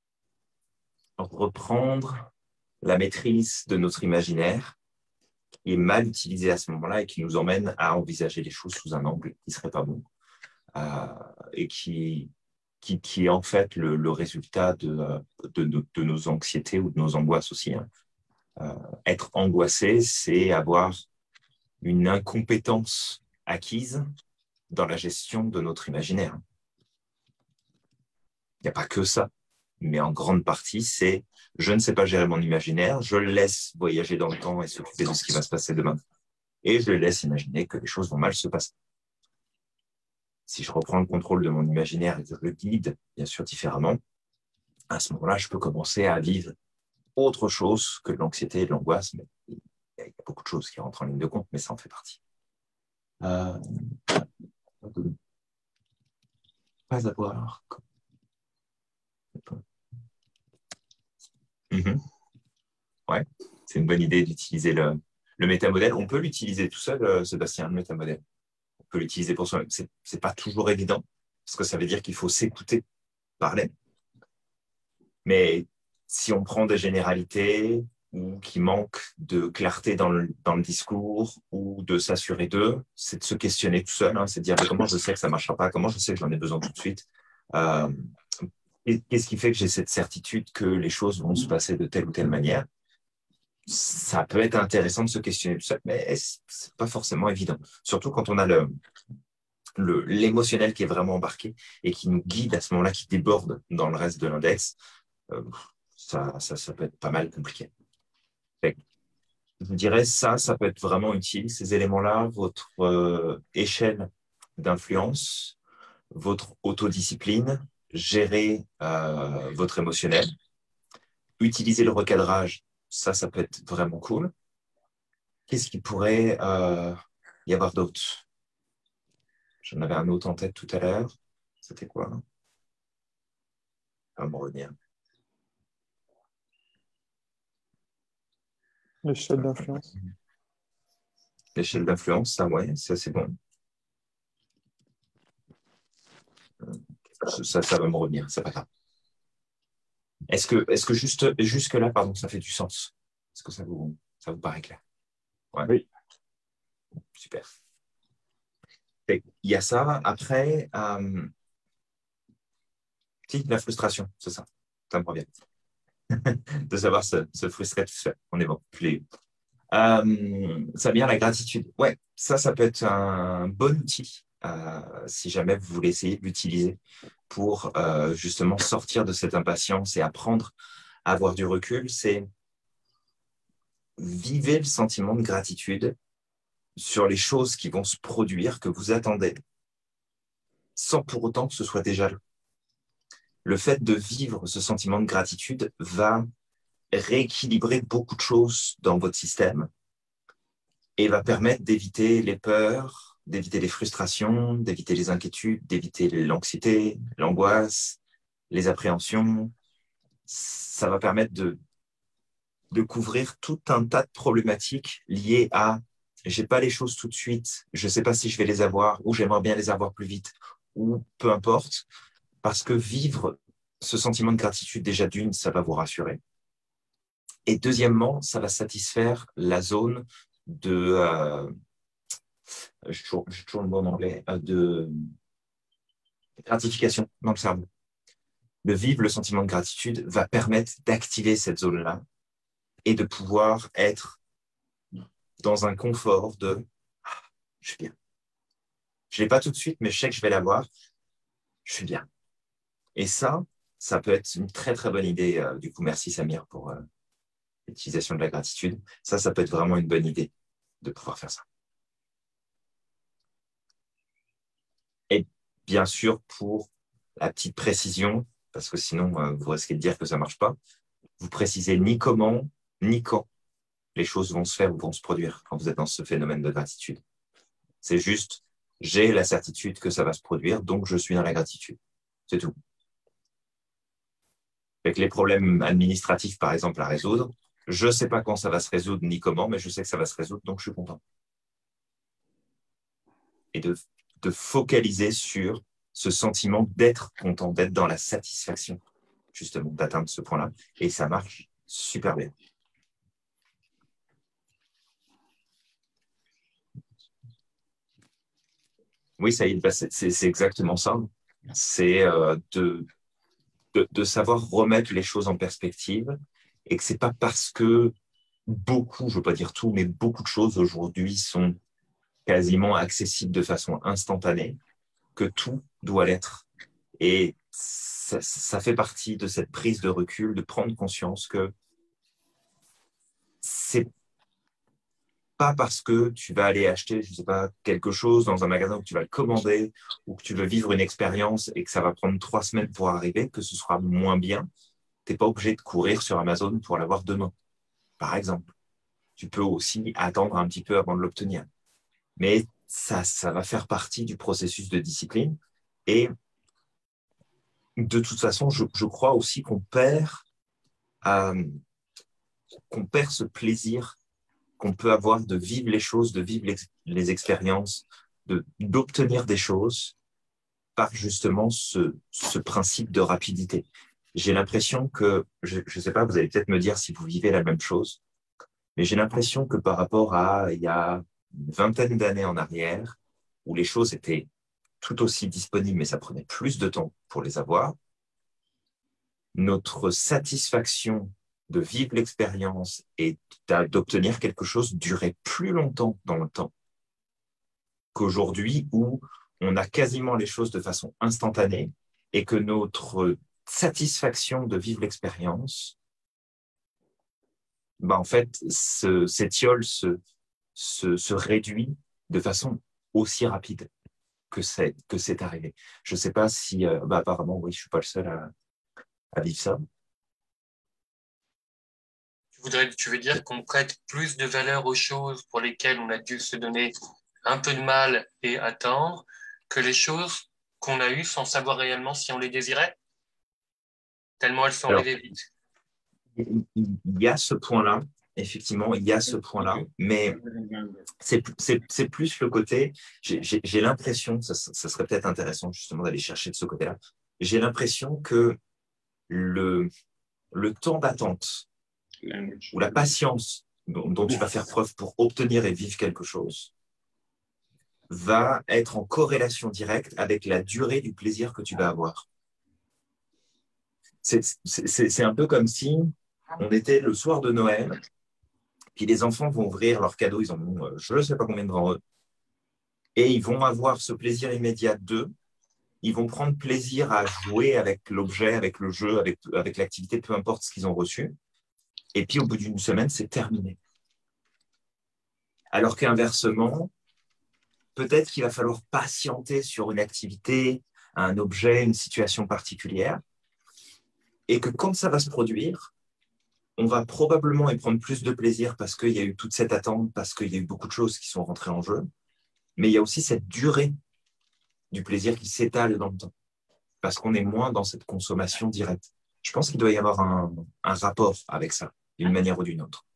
reprendre la maîtrise de notre imaginaire qui est mal utilisé à ce moment-là et qui nous emmène à envisager les choses sous un angle qui ne serait pas bon euh, et qui, qui, qui est en fait le, le résultat de, de, de, de nos anxiétés ou de nos angoisses aussi. Hein. Euh, être angoissé, c'est avoir une incompétence acquise dans la gestion de notre imaginaire. Il n'y a pas que ça, mais en grande partie, c'est je ne sais pas gérer mon imaginaire, je le laisse voyager dans le temps et s'occuper de ce qui va se passer demain. Et je le laisse imaginer que les choses vont mal se passer. Si je reprends le contrôle de mon imaginaire et que je le guide, bien sûr, différemment, à ce moment-là, je peux commencer à vivre autre chose que de l'anxiété et de l'angoisse. Mais il y a beaucoup de choses qui rentrent en ligne de compte, mais ça en fait partie. Euh, pas avoir. Mm-hmm. Ouais, c'est une bonne idée d'utiliser le, le métamodèle. On peut l'utiliser tout seul, euh, Sébastien, le métamodèle. On peut l'utiliser pour soi-même. C'est, c'est pas toujours évident, parce que ça veut dire qu'il faut s'écouter parler. Mais si on prend des généralités ou qui manquent de clarté dans le, dans le discours ou de s'assurer d'eux, c'est de se questionner tout seul. Hein, c'est de dire mais comment je sais que ça ne marchera pas, comment je sais que j'en ai besoin tout de suite. Euh, et qu'est-ce qui fait que j'ai cette certitude que les choses vont se passer de telle ou telle manière? Ça peut être intéressant de se questionner tout seul, mais c'est pas forcément évident. Surtout quand on a le, le, l'émotionnel qui est vraiment embarqué et qui nous guide à ce moment-là, qui déborde dans le reste de l'index. Euh, ça, ça, ça peut être pas mal compliqué. Fait, je dirais ça, ça peut être vraiment utile, ces éléments-là, votre euh, échelle d'influence, votre autodiscipline, gérer euh, votre émotionnel, utiliser le recadrage, ça, ça peut être vraiment cool. Qu'est-ce qu'il pourrait euh, y avoir d'autre? J'en avais un autre en tête tout à l'heure. C'était quoi? Ça va me revenir. L'échelle d'influence. L'échelle d'influence, ça, ouais, ça c'est bon. Ça, ça va me revenir, c'est pas grave. Est-ce que, est-ce que juste, jusque-là, pardon, ça fait du sens? Est-ce que ça vous, ça vous paraît clair? Ouais. Oui. Super. Il y a ça. Après, euh... si, la frustration, c'est ça. Ça me revient. De savoir se, se frustrer tout seul. On est bon. Les... Euh, ça vient la gratitude. Ouais, ça, ça peut être un bon outil euh, si jamais vous voulez essayer de l'utiliser pour euh, justement sortir de cette impatience et apprendre à avoir du recul. C'est vivez le sentiment de gratitude sur les choses qui vont se produire, que vous attendez, sans pour autant que ce soit déjà là. Le fait de vivre ce sentiment de gratitude va rééquilibrer beaucoup de choses dans votre système et va permettre d'éviter les peurs, d'éviter les frustrations, d'éviter les inquiétudes, d'éviter l'anxiété, l'angoisse, les appréhensions. Ça va permettre de, de couvrir tout un tas de problématiques liées à « j'ai pas les choses tout de suite, je sais pas si je vais les avoir ou j'aimerais bien les avoir plus vite » ou peu importe. Parce que vivre ce sentiment de gratitude, déjà d'une, ça va vous rassurer. Et deuxièmement, ça va satisfaire la zone de, euh, j'ai toujours, j'ai toujours le mot en anglais, euh, de gratification dans le cerveau. de vivre le sentiment de gratitude va permettre d'activer cette zone-là et de pouvoir être dans un confort de ah, « je suis bien ». Je ne l'ai pas tout de suite, mais je sais que je vais l'avoir. Je suis bien. Et ça, ça peut être une très, très bonne idée. Euh, du coup, merci Samir pour euh, l'utilisation de la gratitude. Ça, ça peut être vraiment une bonne idée de pouvoir faire ça. Et bien sûr, pour la petite précision, parce que sinon, euh, vous risquez de dire que ça ne marche pas, vous précisez ni comment, ni quand les choses vont se faire ou vont se produire quand vous êtes dans ce phénomène de gratitude. C'est juste, j'ai la certitude que ça va se produire, donc je suis dans la gratitude. C'est tout. Avec les problèmes administratifs, par exemple, à résoudre, je ne sais pas quand ça va se résoudre ni comment, mais je sais que ça va se résoudre, donc je suis content. Et de, de focaliser sur ce sentiment d'être content, d'être dans la satisfaction, justement, d'atteindre ce point-là. Et ça marche super bien. Oui, ça y est, bah c'est, c'est exactement ça. C'est euh, de, de, de savoir remettre les choses en perspective et que c'est pas parce que beaucoup, je ne veux pas dire tout, mais beaucoup de choses aujourd'hui sont quasiment accessibles de façon instantanée que tout doit l'être. Et ça, ça fait partie de cette prise de recul, de prendre conscience que c'est pas parce que tu vas aller acheter, je sais pas, quelque chose dans un magasin où tu vas le commander ou que tu veux vivre une expérience et que ça va prendre trois semaines pour arriver, que ce sera moins bien. Tu n'es pas obligé de courir sur Amazon pour l'avoir demain, par exemple. Tu peux aussi attendre un petit peu avant de l'obtenir. Mais ça, ça va faire partie du processus de discipline. Et de toute façon, je, je crois aussi qu'on perd, euh, qu'on perd ce plaisir qu'on peut avoir de vivre les choses, de vivre les, les expériences, de, d'obtenir des choses par justement ce, ce principe de rapidité. J'ai l'impression que, je ne sais pas, vous allez peut-être me dire si vous vivez la même chose, mais j'ai l'impression que par rapport à il y a une vingtaine d'années en arrière, où les choses étaient tout aussi disponibles, mais ça prenait plus de temps pour les avoir, notre satisfaction de vivre l'expérience et d'obtenir quelque chose durait plus longtemps dans le temps qu'aujourd'hui où on a quasiment les choses de façon instantanée et que notre satisfaction de vivre l'expérience, bah en fait, ce, s'étiole, se, se, se réduit de façon aussi rapide que c'est, que c'est arrivé. Je ne sais pas si, euh, bah apparemment, oui, je ne suis pas le seul à, à vivre ça. Tu voudrais, tu veux dire qu'on prête plus de valeur aux choses pour lesquelles on a dû se donner un peu de mal et attendre que les choses qu'on a eues sans savoir réellement si on les désirait, tellement elles sont Alors, arrivées vite. Il y a ce point-là, effectivement, il y a ce point-là, mais c'est, c'est, c'est plus le côté, j'ai, j'ai, j'ai l'impression, ça, ça serait peut-être intéressant justement d'aller chercher de ce côté-là, j'ai l'impression que le, le temps d'attente ou la patience dont, dont tu vas faire preuve pour obtenir et vivre quelque chose va être en corrélation directe avec la durée du plaisir que tu vas avoir. C'est, c'est, c'est un peu comme si on était le soir de Noël, puis les enfants vont ouvrir leurs cadeaux, ils en ont euh, je ne sais pas combien devant eux, et ils vont avoir ce plaisir immédiat d'eux, ils vont prendre plaisir à jouer avec l'objet, avec le jeu, avec, avec l'activité, peu importe ce qu'ils ont reçu, et puis au bout d'une semaine, c'est terminé. Alors qu'inversement, peut-être qu'il va falloir patienter sur une activité, un objet, une situation particulière, et que quand ça va se produire, on va probablement y prendre plus de plaisir parce qu'il y a eu toute cette attente, parce qu'il y a eu beaucoup de choses qui sont rentrées en jeu, mais il y a aussi cette durée du plaisir qui s'étale dans le temps, parce qu'on est moins dans cette consommation directe. Je pense qu'il doit y avoir un, un rapport avec ça, d'une manière ou d'une autre.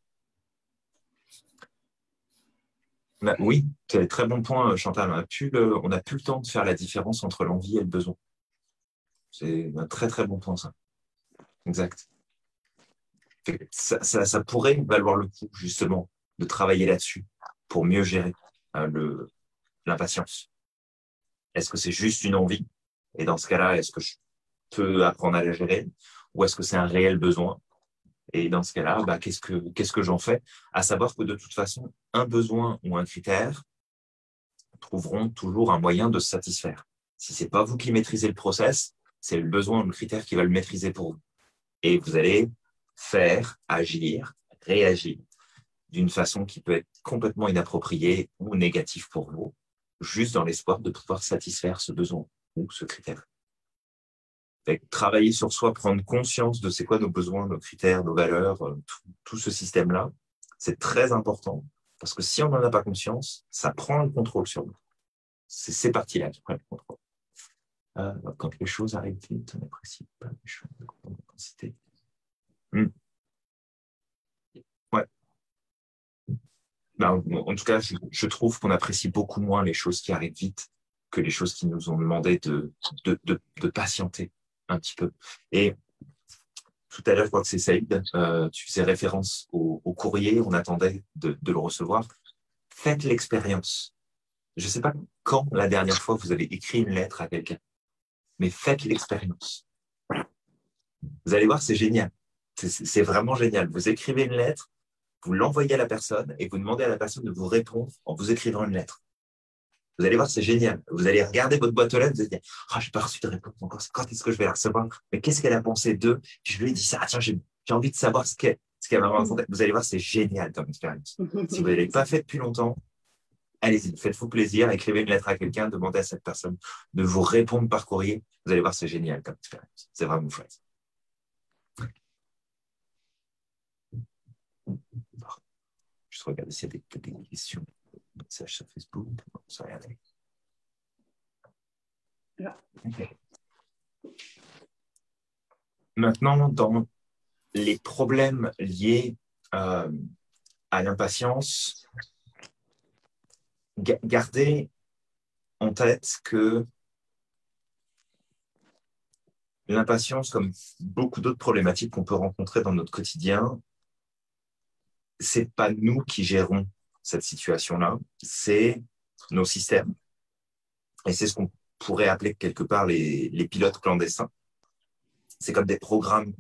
Ben, oui, c'est un très bon point, Chantal. On n'a plus, le, on n'a plus le temps de faire la différence entre l'envie et le besoin. C'est un très très bon point, ça. Exact. Ça, ça, ça pourrait valoir le coup, justement, de travailler là-dessus pour mieux gérer euh, le, l'impatience. Est-ce que c'est juste une envie? Et dans ce cas-là, est-ce que je peut apprendre à la gérer ou est-ce que c'est un réel besoin? Et dans ce cas-là, bah, qu'est-ce que, qu'est-ce que j'en fais? À savoir que de toute façon, un besoin ou un critère trouveront toujours un moyen de se satisfaire. Si c'est pas vous qui maîtrisez le process, c'est le besoin ou le critère qui va le maîtriser pour vous. Et vous allez faire, agir, réagir d'une façon qui peut être complètement inappropriée ou négative pour vous, juste dans l'espoir de pouvoir satisfaire ce besoin ou ce critère. Fait que travailler sur soi, prendre conscience de c'est quoi nos besoins, nos critères, nos valeurs, tout, tout ce système-là, c'est très important parce que si on n'en a pas conscience, ça prend le contrôle sur nous. C'est ces parties-là qui prennent le contrôle. Euh, quand les choses arrivent vite, on n'apprécie pas les choses de grande intensité. Hmm. Ouais. Ben, en tout cas, je, je trouve qu'on apprécie beaucoup moins les choses qui arrivent vite que les choses qui nous ont demandé de, de, de, de patienter un petit peu. Et tout à l'heure, je crois que c'est Saïd, euh, tu faisais référence au, au courrier, on attendait de, de le recevoir. Faites l'expérience. Je ne sais pas quand la dernière fois vous avez écrit une lettre à quelqu'un, mais faites l'expérience. Vous allez voir, c'est génial. C'est, c'est vraiment génial. Vous écrivez une lettre, vous l'envoyez à la personne et vous demandez à la personne de vous répondre en vous écrivant une lettre. Vous allez voir, c'est génial. Vous allez regarder votre boîte aux lettres, vous allez dire « Ah, je n'ai pas reçu de réponse encore. Quand est-ce que je vais la recevoir? Mais qu'est-ce qu'elle a pensé d'eux ?» Puis je lui ai dit ça. Ah, tiens, j'ai, j'ai envie de savoir ce qu'elle, ce qu'elle m'a raconté. Vous allez voir, c'est génial comme expérience. Si vous ne l'avez pas fait depuis longtemps, allez-y, faites-vous plaisir, écrivez une lettre à quelqu'un, demandez à cette personne de vous répondre par courrier. Vous allez voir, c'est génial comme expérience. C'est vraiment chouette. Je regarde s'il y a des, des questions. Message sur Facebook. Non, ça rien aller. Okay. Maintenant, dans les problèmes liés euh, à l'impatience, ga- gardez en tête que l'impatience, comme beaucoup d'autres problématiques qu'on peut rencontrer dans notre quotidien, c'est pas nous qui gérons cette situation-là, c'est nos systèmes. Et c'est ce qu'on pourrait appeler quelque part les, les pilotes clandestins. C'est comme des programmes.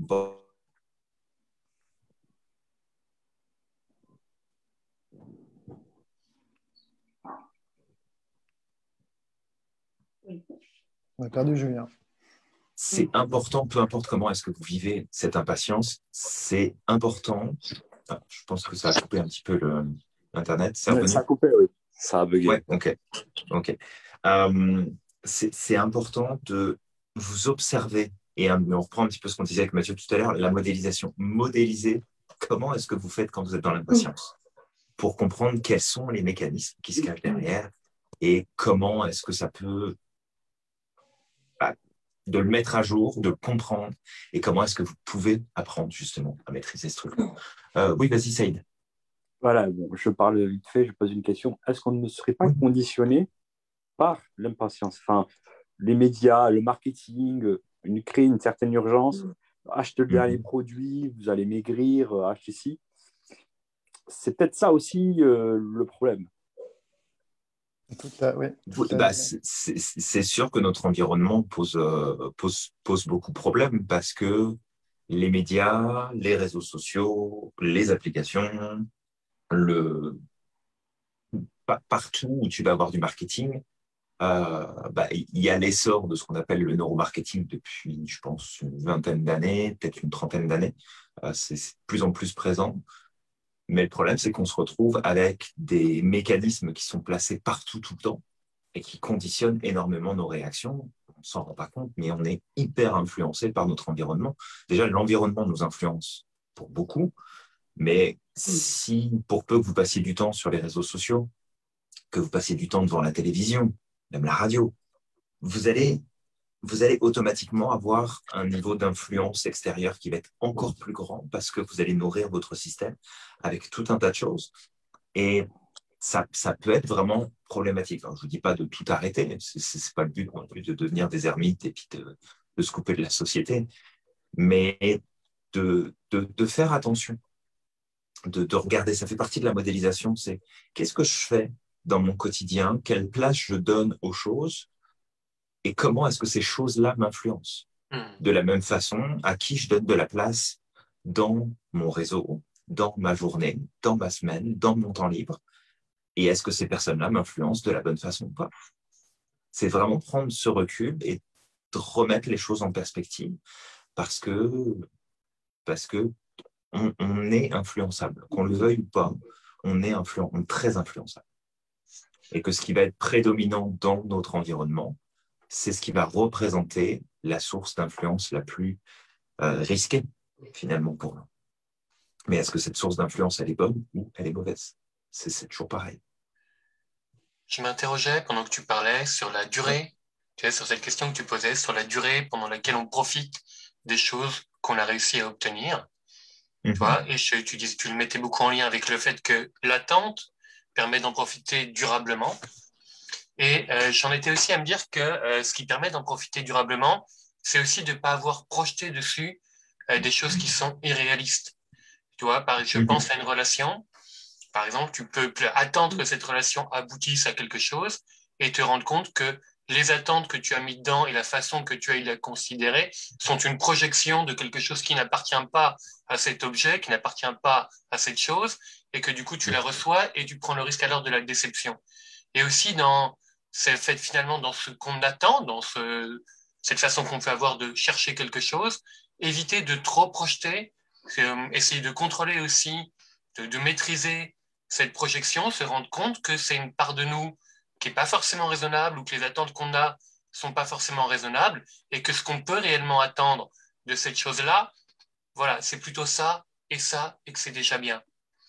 On a perdu Julien. C'est important, peu importe comment est-ce que vous vivez cette impatience, c'est important. Ah, je pense que ça a coupé un petit peu le, l'Internet. Ça a, ouais, ça a coupé, oui. Ça a bugué. Ouais, ok. ok. Euh, c'est, c'est important de vous observer. Et on reprend un petit peu ce qu'on disait avec Mathieu tout à l'heure, la modélisation. Modéliser comment est-ce que vous faites quand vous êtes dans l'impatience pour comprendre quels sont les mécanismes qui se cachent derrière et comment est-ce que ça peut... Bah, de le mettre à jour, de le comprendre et comment est-ce que vous pouvez apprendre justement à maîtriser ce truc. Euh, oui, vas-y, Saïd. Voilà, bon, je parle vite fait, je pose une question. Est-ce qu'on ne serait pas conditionné par l'impatience? Enfin, les médias, le marketing, une, créer une certaine urgence, achetez le dernier Mm-hmm. produit, vous allez maigrir, achetez ci. C'est peut-être ça aussi euh, le problème. Toute la, ouais, toute Oui, la... bah, c'est, c'est, c'est sûr que notre environnement pose, euh, pose, pose beaucoup de problèmes parce que les médias, les réseaux sociaux, les applications, le... partout où tu vas avoir du marketing, euh, bah, il y a l'essor de ce qu'on appelle le neuromarketing depuis, je pense, une vingtaine d'années, peut-être une trentaine d'années. Euh, c'est, c'est de plus en plus présent. Mais le problème, c'est qu'on se retrouve avec des mécanismes qui sont placés partout, tout le temps, et qui conditionnent énormément nos réactions. On ne s'en rend pas compte, mais on est hyper influencé par notre environnement. Déjà, l'environnement nous influence pour beaucoup, mais si, pour peu que vous passiez du temps sur les réseaux sociaux, que vous passiez du temps devant la télévision, même la radio, vous allez, vous allez automatiquement avoir un niveau d'influence extérieure qui va être encore plus grand parce que vous allez nourrir votre système avec tout un tas de choses. Et ça, ça peut être vraiment problématique. Alors, je ne vous dis pas de tout arrêter, ce n'est pas le but non plus de devenir des ermites et puis de, de se couper de la société, mais de, de, de faire attention, de, de regarder. Ça fait partie de la modélisation, c'est qu'est-ce que je fais dans mon quotidien, quelle place je donne aux choses et comment est-ce que ces choses-là m'influencent. Hmm. De la même façon, à qui je donne de la place dans mon réseau, dans ma journée, dans ma semaine, dans mon temps libre, et est-ce que ces personnes-là m'influencent de la bonne façon ou pas? C'est vraiment prendre ce recul et de remettre les choses en perspective parce que, parce que on, on est influençable. Qu'on le veuille ou pas, on est, influen- on est très influençable. Et que ce qui va être prédominant dans notre environnement, c'est ce qui va représenter la source d'influence la plus euh, risquée, finalement, pour nous. Mais est-ce que cette source d'influence, elle est bonne ou elle est mauvaise? C'est c'est toujours pareil. Je m'interrogeais pendant que tu parlais sur la durée, tu sais, sur cette question que tu posais, sur la durée pendant laquelle on profite des choses qu'on a réussi à obtenir. Tu vois, et je, tu, dis, tu le mettais beaucoup en lien avec le fait que l'attente permet d'en profiter durablement. Et euh, j'en étais aussi à me dire que euh, ce qui permet d'en profiter durablement, c'est aussi de ne pas avoir projeté dessus euh, des choses qui sont irréalistes. Tu vois, par, je pense à une relation. Par exemple, tu peux attendre que cette relation aboutisse à quelque chose et te rendre compte que les attentes que tu as mis dedans et la façon que tu as la considérer sont une projection de quelque chose qui n'appartient pas à cet objet, qui n'appartient pas à cette chose, et que du coup tu la reçois et tu prends le risque alors de la déception. Et aussi dans c'est fait finalement dans ce qu'on attend, dans ce, cette façon qu'on peut avoir de chercher quelque chose, éviter de trop projeter, euh, essayer de contrôler aussi, de, de maîtriser cette projection, se rendre compte que c'est une part de nous qui n'est pas forcément raisonnable ou que les attentes qu'on a sont pas forcément raisonnables et que ce qu'on peut réellement attendre de cette chose-là, voilà, c'est plutôt ça et ça et que c'est déjà bien.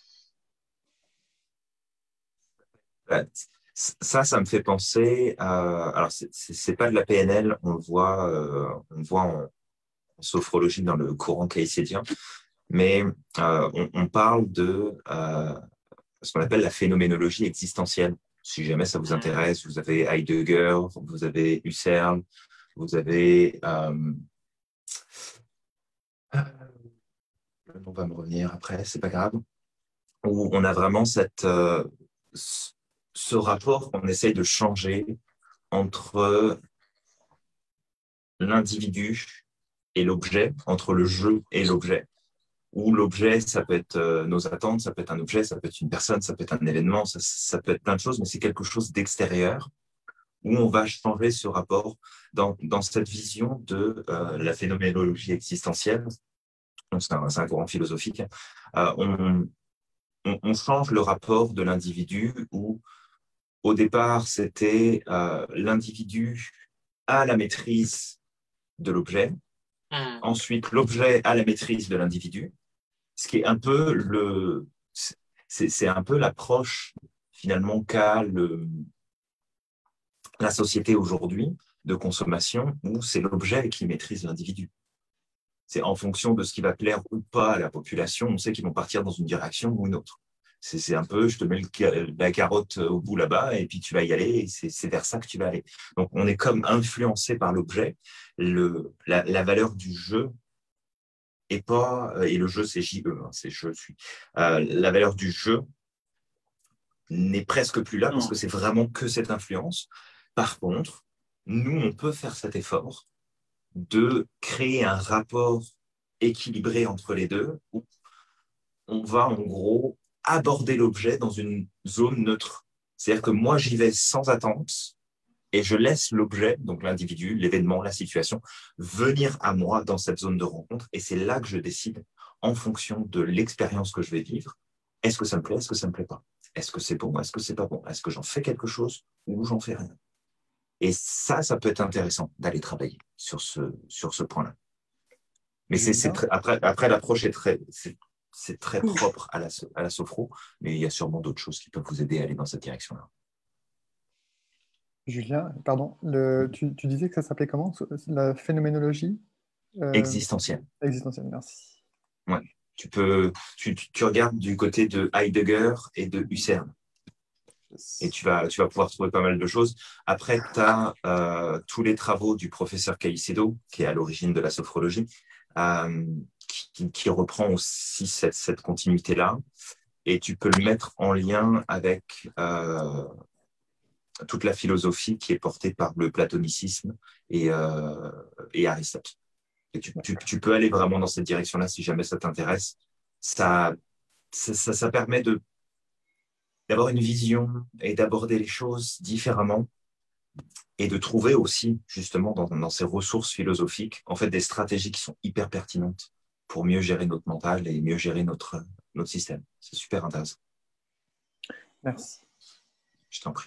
Ouais. Ça, ça me fait penser à... Alors, c'est c'est pas de la P N L, on le voit, euh, on le voit en, en sophrologie dans le courant caïcédien, mais euh, on, on parle de euh, ce qu'on appelle la phénoménologie existentielle. Si jamais ça vous intéresse, vous avez Heidegger, vous avez Husserl, vous avez... Euh, le nom va me revenir après, c'est pas grave, où on a vraiment cette, euh, ce rapport qu'on essaye de changer entre l'individu et l'objet, entre le jeu et l'objet. Où l'objet, ça peut être euh, nos attentes, ça peut être un objet, ça peut être une personne, ça peut être un événement, ça, ça peut être plein de choses, mais c'est quelque chose d'extérieur où on va changer ce rapport dans, dans cette vision de euh, la phénoménologie existentielle. C'est un, un courant philosophique. Euh, on, on, on change le rapport de l'individu où, au départ, c'était euh, l'individu à la maîtrise de l'objet. Mmh. Ensuite, l'objet a la maîtrise de l'individu, ce qui est un peu le, c'est, c'est un peu l'approche finalement qu'a le, la société aujourd'hui de consommation où c'est l'objet qui maîtrise l'individu. C'est en fonction de ce qui va plaire ou pas à la population, on sait qu'ils vont partir dans une direction ou une autre. C'est, c'est un peu, je te mets le, la carotte au bout là-bas et puis tu vas y aller et c'est, c'est vers ça que tu vas aller. Donc, on est comme influencé par l'objet. Le, la, la valeur du jeu et pas, et le jeu c'est J E, hein, c'est je suis. Euh, la valeur du jeu n'est presque plus là parce que c'est vraiment que cette influence. Par contre, nous, on peut faire cet effort de créer un rapport équilibré entre les deux où on va en gros aborder l'objet dans une zone neutre. C'est-à-dire que moi, j'y vais sans attente et je laisse l'objet, donc l'individu, l'événement, la situation, venir à moi dans cette zone de rencontre et c'est là que je décide en fonction de l'expérience que je vais vivre. Est-ce que ça me plaît? Est-ce que ça me plaît pas? Est-ce que c'est bon? Est-ce que c'est pas bon? Est-ce que j'en fais quelque chose ou j'en fais rien? Et ça, ça peut être intéressant d'aller travailler sur ce, sur ce point-là. Mais c'est, c'est très, après, après l'approche est très, c'est, c'est très propre à la, à la sophro, mais il y a sûrement d'autres choses qui peuvent vous aider à aller dans cette direction-là. Julien, pardon, le, tu, tu disais que ça s'appelait comment, la phénoménologie euh, existentielle. Existentielle, merci. Ouais. Tu peux, tu, tu, tu regardes du côté de Heidegger et de Husserl. Et tu vas, tu vas pouvoir trouver pas mal de choses. Après, tu as euh, tous les travaux du professeur Caicedo, qui est à l'origine de la sophrologie, euh, qui, qui reprend aussi cette, cette continuité-là. Et tu peux le mettre en lien avec euh, toute la philosophie qui est portée par le platonicisme et, euh, et Aristote. Et tu, tu, tu peux aller vraiment dans cette direction-là si jamais ça t'intéresse. Ça, ça, ça, ça permet de, d'avoir une vision et d'aborder les choses différemment et de trouver aussi, justement, dans, dans ces ressources philosophiques, en fait, des stratégies qui sont hyper pertinentes pour mieux gérer notre mental et mieux gérer notre, notre système. C'est super intéressant. Merci. Je t'en prie.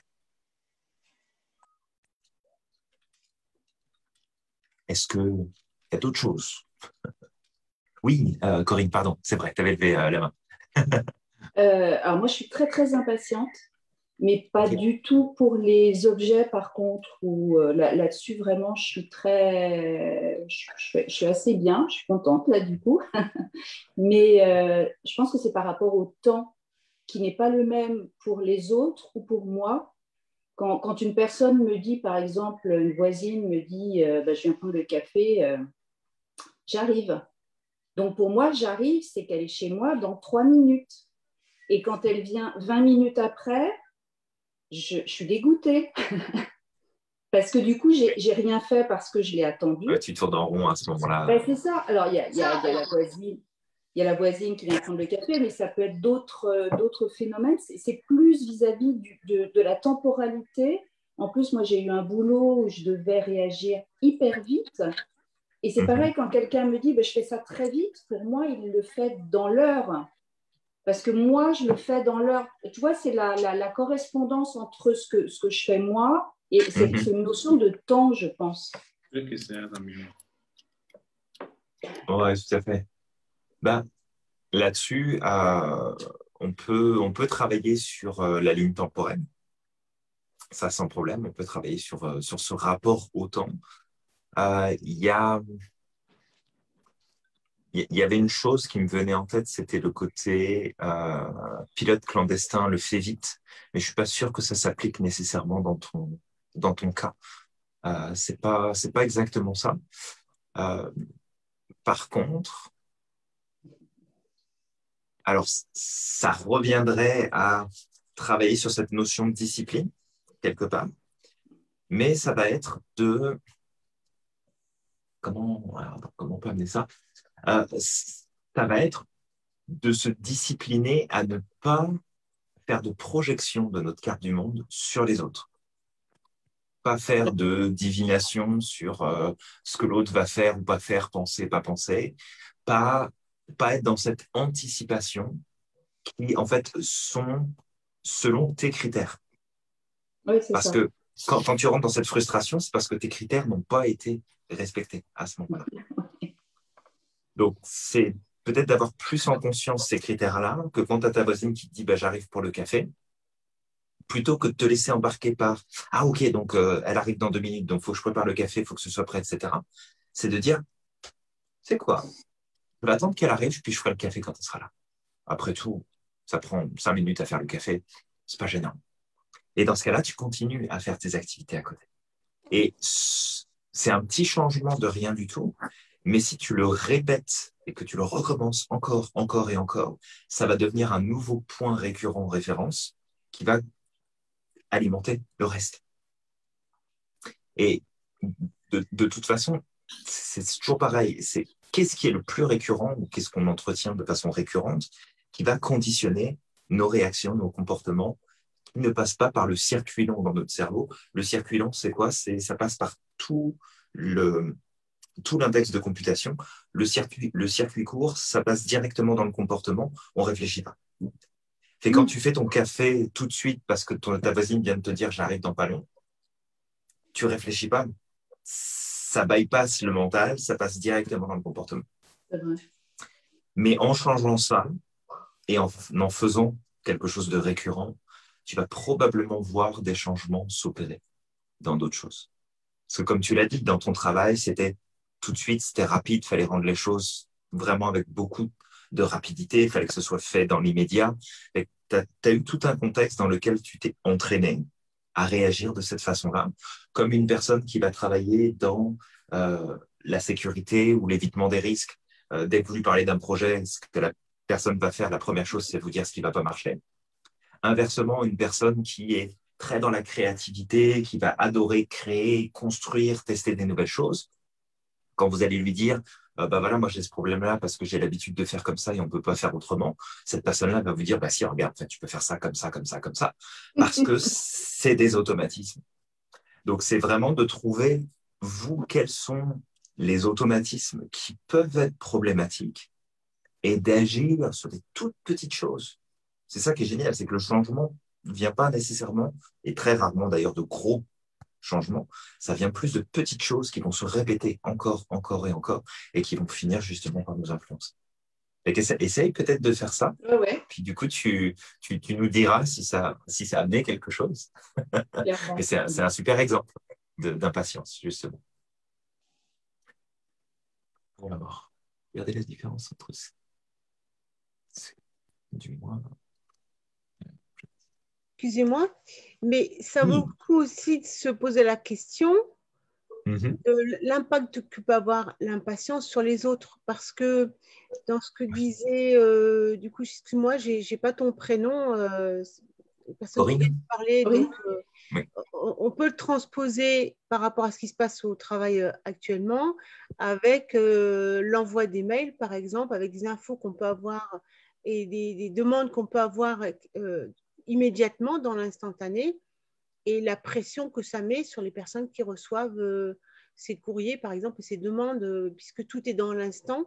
Est-ce qu'il y a d'autres choses? Oui, euh, Corinne, pardon, c'est vrai, tu avais levé euh, la main. Euh, alors moi, je suis très, très impatiente, mais pas Ok. du tout pour les objets, par contre, où euh, là, là-dessus, vraiment, je suis très... Je, je, je suis assez bien, je suis contente, là, du coup. Mais euh, je pense que c'est par rapport au temps qui n'est pas le même pour les autres ou pour moi. Quand, quand une personne me dit, par exemple, une voisine me dit euh, bah, « je viens prendre le café euh, », j'arrive. Donc, pour moi, j'arrive, c'est qu'elle est chez moi dans trois minutes. Et quand elle vient vingt minutes après, je, je suis dégoûtée. Parce que du coup, j'ai n'ai rien fait parce que je l'ai attendue. Ouais, tu tournes en rond à ce moment-là. Ben, c'est ça. Alors, il y a, y, a, y a la voisine. Il y a la voisine qui vient prendre le café, mais ça peut être d'autres euh, phénomènes. C'est plus vis-à-vis -vis de, de la temporalité. En plus, moi, j'ai eu un boulot où je devais réagir hyper vite. Et c'est pareil, quand quelqu'un me dit ben, « je fais ça très vite », pour moi, il le fait dans l'heure. Parce que moi, je le fais dans l'heure. Tu vois, c'est la, la, la correspondance entre ce que, ce que je fais moi et c'est Mm-hmm. une notion de temps, je pense. Oui, tout à fait. Ben, là-dessus, euh, on, peut, on peut travailler sur euh, la ligne temporelle. Ça, sans problème. On peut travailler sur, euh, sur ce rapport au temps. Euh, Il y a... Il y avait une chose qui me venait en tête, c'était le côté euh, pilote clandestin, le fait vite, mais je suis pas sûr que ça s'applique nécessairement dans ton, dans ton cas. Euh, c'est pas, c'est pas exactement ça. Euh, par contre, alors ça reviendrait à travailler sur cette notion de discipline, quelque part, mais ça va être de... Comment, alors, comment on peut amener ça? Euh, ça va être de se discipliner à ne pas faire de projection de notre carte du monde sur les autres. Pas faire de divination sur euh, ce que l'autre va faire ou pas faire, penser, pas penser. Pas, pas être dans cette anticipation qui, en fait, sont selon tes critères. Oui, c'est parce ça. que quand, quand tu rentres dans cette frustration, c'est parce que tes critères n'ont pas été respectés à ce moment-là. Donc, c'est peut-être d'avoir plus en conscience ces critères-là que quand tu as ta voisine qui te dit bah, « j'arrive pour le café », plutôt que de te laisser embarquer par « ah ok, donc euh, elle arrive dans deux minutes, donc il faut que je prépare le café, il faut que ce soit prêt, et cetera » C'est de dire « c'est quoi, je vais attendre qu'elle arrive, puis je ferai le café quand elle sera là. Après tout, ça prend cinq minutes à faire le café, c'est pas gênant. » Et dans ce cas-là, tu continues à faire tes activités à côté. Et c'est un petit changement de rien du tout, mais si tu le répètes et que tu le recommences encore, encore et encore, ça va devenir un nouveau point récurrent référence qui va alimenter le reste. Et de, de toute façon, c'est toujours pareil. C'est qu'est-ce qui est le plus récurrent ou qu'est-ce qu'on entretient de façon récurrente qui va conditionner nos réactions, nos comportements, qui ne passent pas par le circuit long dans notre cerveau. Le circuit long, c'est quoi? C'est, ça passe par tout le... tout l'index de computation. Le circuit, le circuit court, ça passe directement dans le comportement, on ne réfléchit pas. Et quand tu fais ton café tout de suite parce que ton, ta voisine vient de te dire « j'arrive dans pas long », tu ne réfléchis pas, ça bypasse le mental, ça passe directement dans le comportement. Mais en changeant ça et en, en faisant quelque chose de récurrent, tu vas probablement voir des changements s'opérer dans d'autres choses. Parce que comme tu l'as dit, dans ton travail, c'était tout de suite, c'était rapide, il fallait rendre les choses vraiment avec beaucoup de rapidité, il fallait que ce soit fait dans l'immédiat. Tu as eu tout un contexte dans lequel tu t'es entraîné à réagir de cette façon-là, comme une personne qui va travailler dans euh, la sécurité ou l'évitement des risques. Euh, dès que vous lui parlez d'un projet, ce que la personne va faire, la première chose, c'est vous dire ce qui ne va pas marcher. Inversement, une personne qui est très dans la créativité, qui va adorer créer, construire, tester des nouvelles choses, Quand vous allez lui dire, euh, bah voilà, moi j'ai ce problème-là parce que j'ai l'habitude de faire comme ça et on peut pas faire autrement, cette personne-là va vous dire, bah si, regarde, en fait, tu peux faire ça comme ça, comme ça, comme ça, parce que c'est des automatismes. Donc, c'est vraiment de trouver, vous, quels sont les automatismes qui peuvent être problématiques et d'agir sur des toutes petites choses. C'est ça qui est génial, c'est que le changement ne vient pas nécessairement, et très rarement d'ailleurs de gros changements, ça vient plus de petites choses qui vont se répéter encore, encore et encore, et qui vont finir justement par nous influencer. Et essaye peut-être de faire ça, ouais, ouais. Puis du coup, tu, tu, tu nous diras si ça, si ça a amené quelque chose. Et c'est un, c'est un super exemple d'impatience, justement. Pour la mort. Regardez la différence entre c'est du moins. Excusez-moi, mais ça vaut Oui. le coup aussi de se poser la question Mm-hmm. de l'impact que peut avoir l'impatience sur les autres. Parce que dans ce que disait, euh, du coup, excuse-moi, j'ai, j'ai pas ton prénom, euh, personne qui vient de parler, oui. donc euh, oui. on, on peut le transposer par rapport à ce qui se passe au travail euh, actuellement avec euh, l'envoi des mails, par exemple, avec des infos qu'on peut avoir et des, des demandes qu'on peut avoir euh, immédiatement dans l'instantané et la pression que ça met sur les personnes qui reçoivent euh, ces courriers, par exemple, et ces demandes, euh, puisque tout est dans l'instant.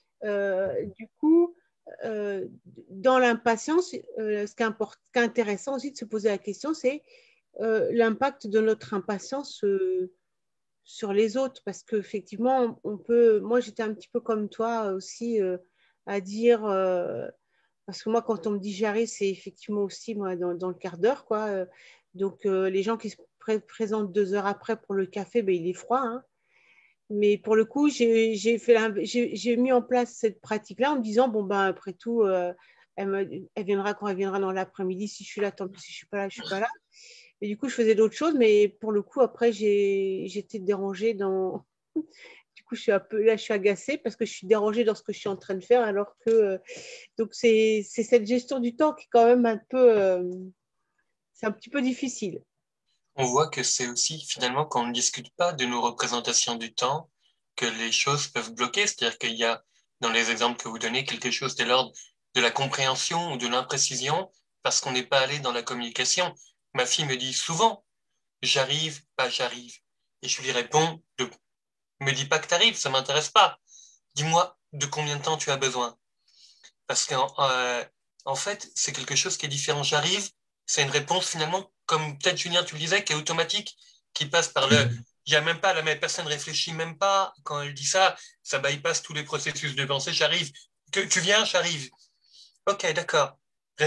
Euh, du coup, euh, dans l'impatience, euh, ce qui est, import- ce qui est intéressant aussi de se poser la question, c'est euh, l'impact de notre impatience euh, sur les autres, parce qu'effectivement, on peut. Moi, j'étais un petit peu comme toi aussi euh, à dire. Euh, parce que moi, quand on me dit j'arrive, c'est effectivement aussi moi, dans, dans le quart d'heure, quoi. Donc, euh, les gens qui se pré- présentent deux heures après pour le café, ben, il est froid. Hein. Mais pour le coup, j'ai, j'ai, fait la, j'ai, j'ai mis en place cette pratique-là en me disant, bon, ben, après tout, euh, elle, me, elle viendra quand elle viendra dans l'après-midi. Si je suis là, tant pis. Si je ne suis pas là, je ne suis pas là. Et du coup, je faisais d'autres choses. Mais pour le coup, après, j'ai, j'étais dérangée dans... Du coup, je suis un peu, là, je suis agacée parce que je suis dérangée dans ce que je suis en train de faire alors que... Euh, donc, c'est, c'est cette gestion du temps qui est quand même un peu... Euh, c'est un petit peu difficile. On voit que c'est aussi finalement quand on ne discute pas de nos représentations du temps que les choses peuvent bloquer. C'est-à-dire qu'il y a, dans les exemples que vous donnez, quelque chose de l'ordre de la compréhension ou de l'imprécision parce qu'on n'est pas allé dans la communication. Ma fille me dit souvent, j'arrive, pas j'arrive. Et je lui réponds, ne me dis pas que tu arrives, ça ne m'intéresse pas. Dis-moi de combien de temps tu as besoin. Parce qu'en euh, en fait, c'est quelque chose qui est différent. J'arrive, c'est une réponse finalement, comme peut-être Julien, tu le disais, qui est automatique, qui passe par le... Il n'y a même pas, la même personne ne réfléchit même pas. Quand elle dit ça, ça bypasse tous les processus de pensée. J'arrive. Que, tu viens, j'arrive. Ok, d'accord.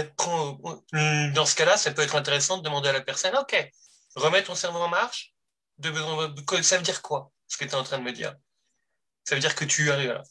Dans ce cas-là, ça peut être intéressant de demander à la personne, ok, remets ton cerveau en marche. De, ça veut dire quoi, ce que tu es en train de me dire? Ça veut dire que tu arrives là.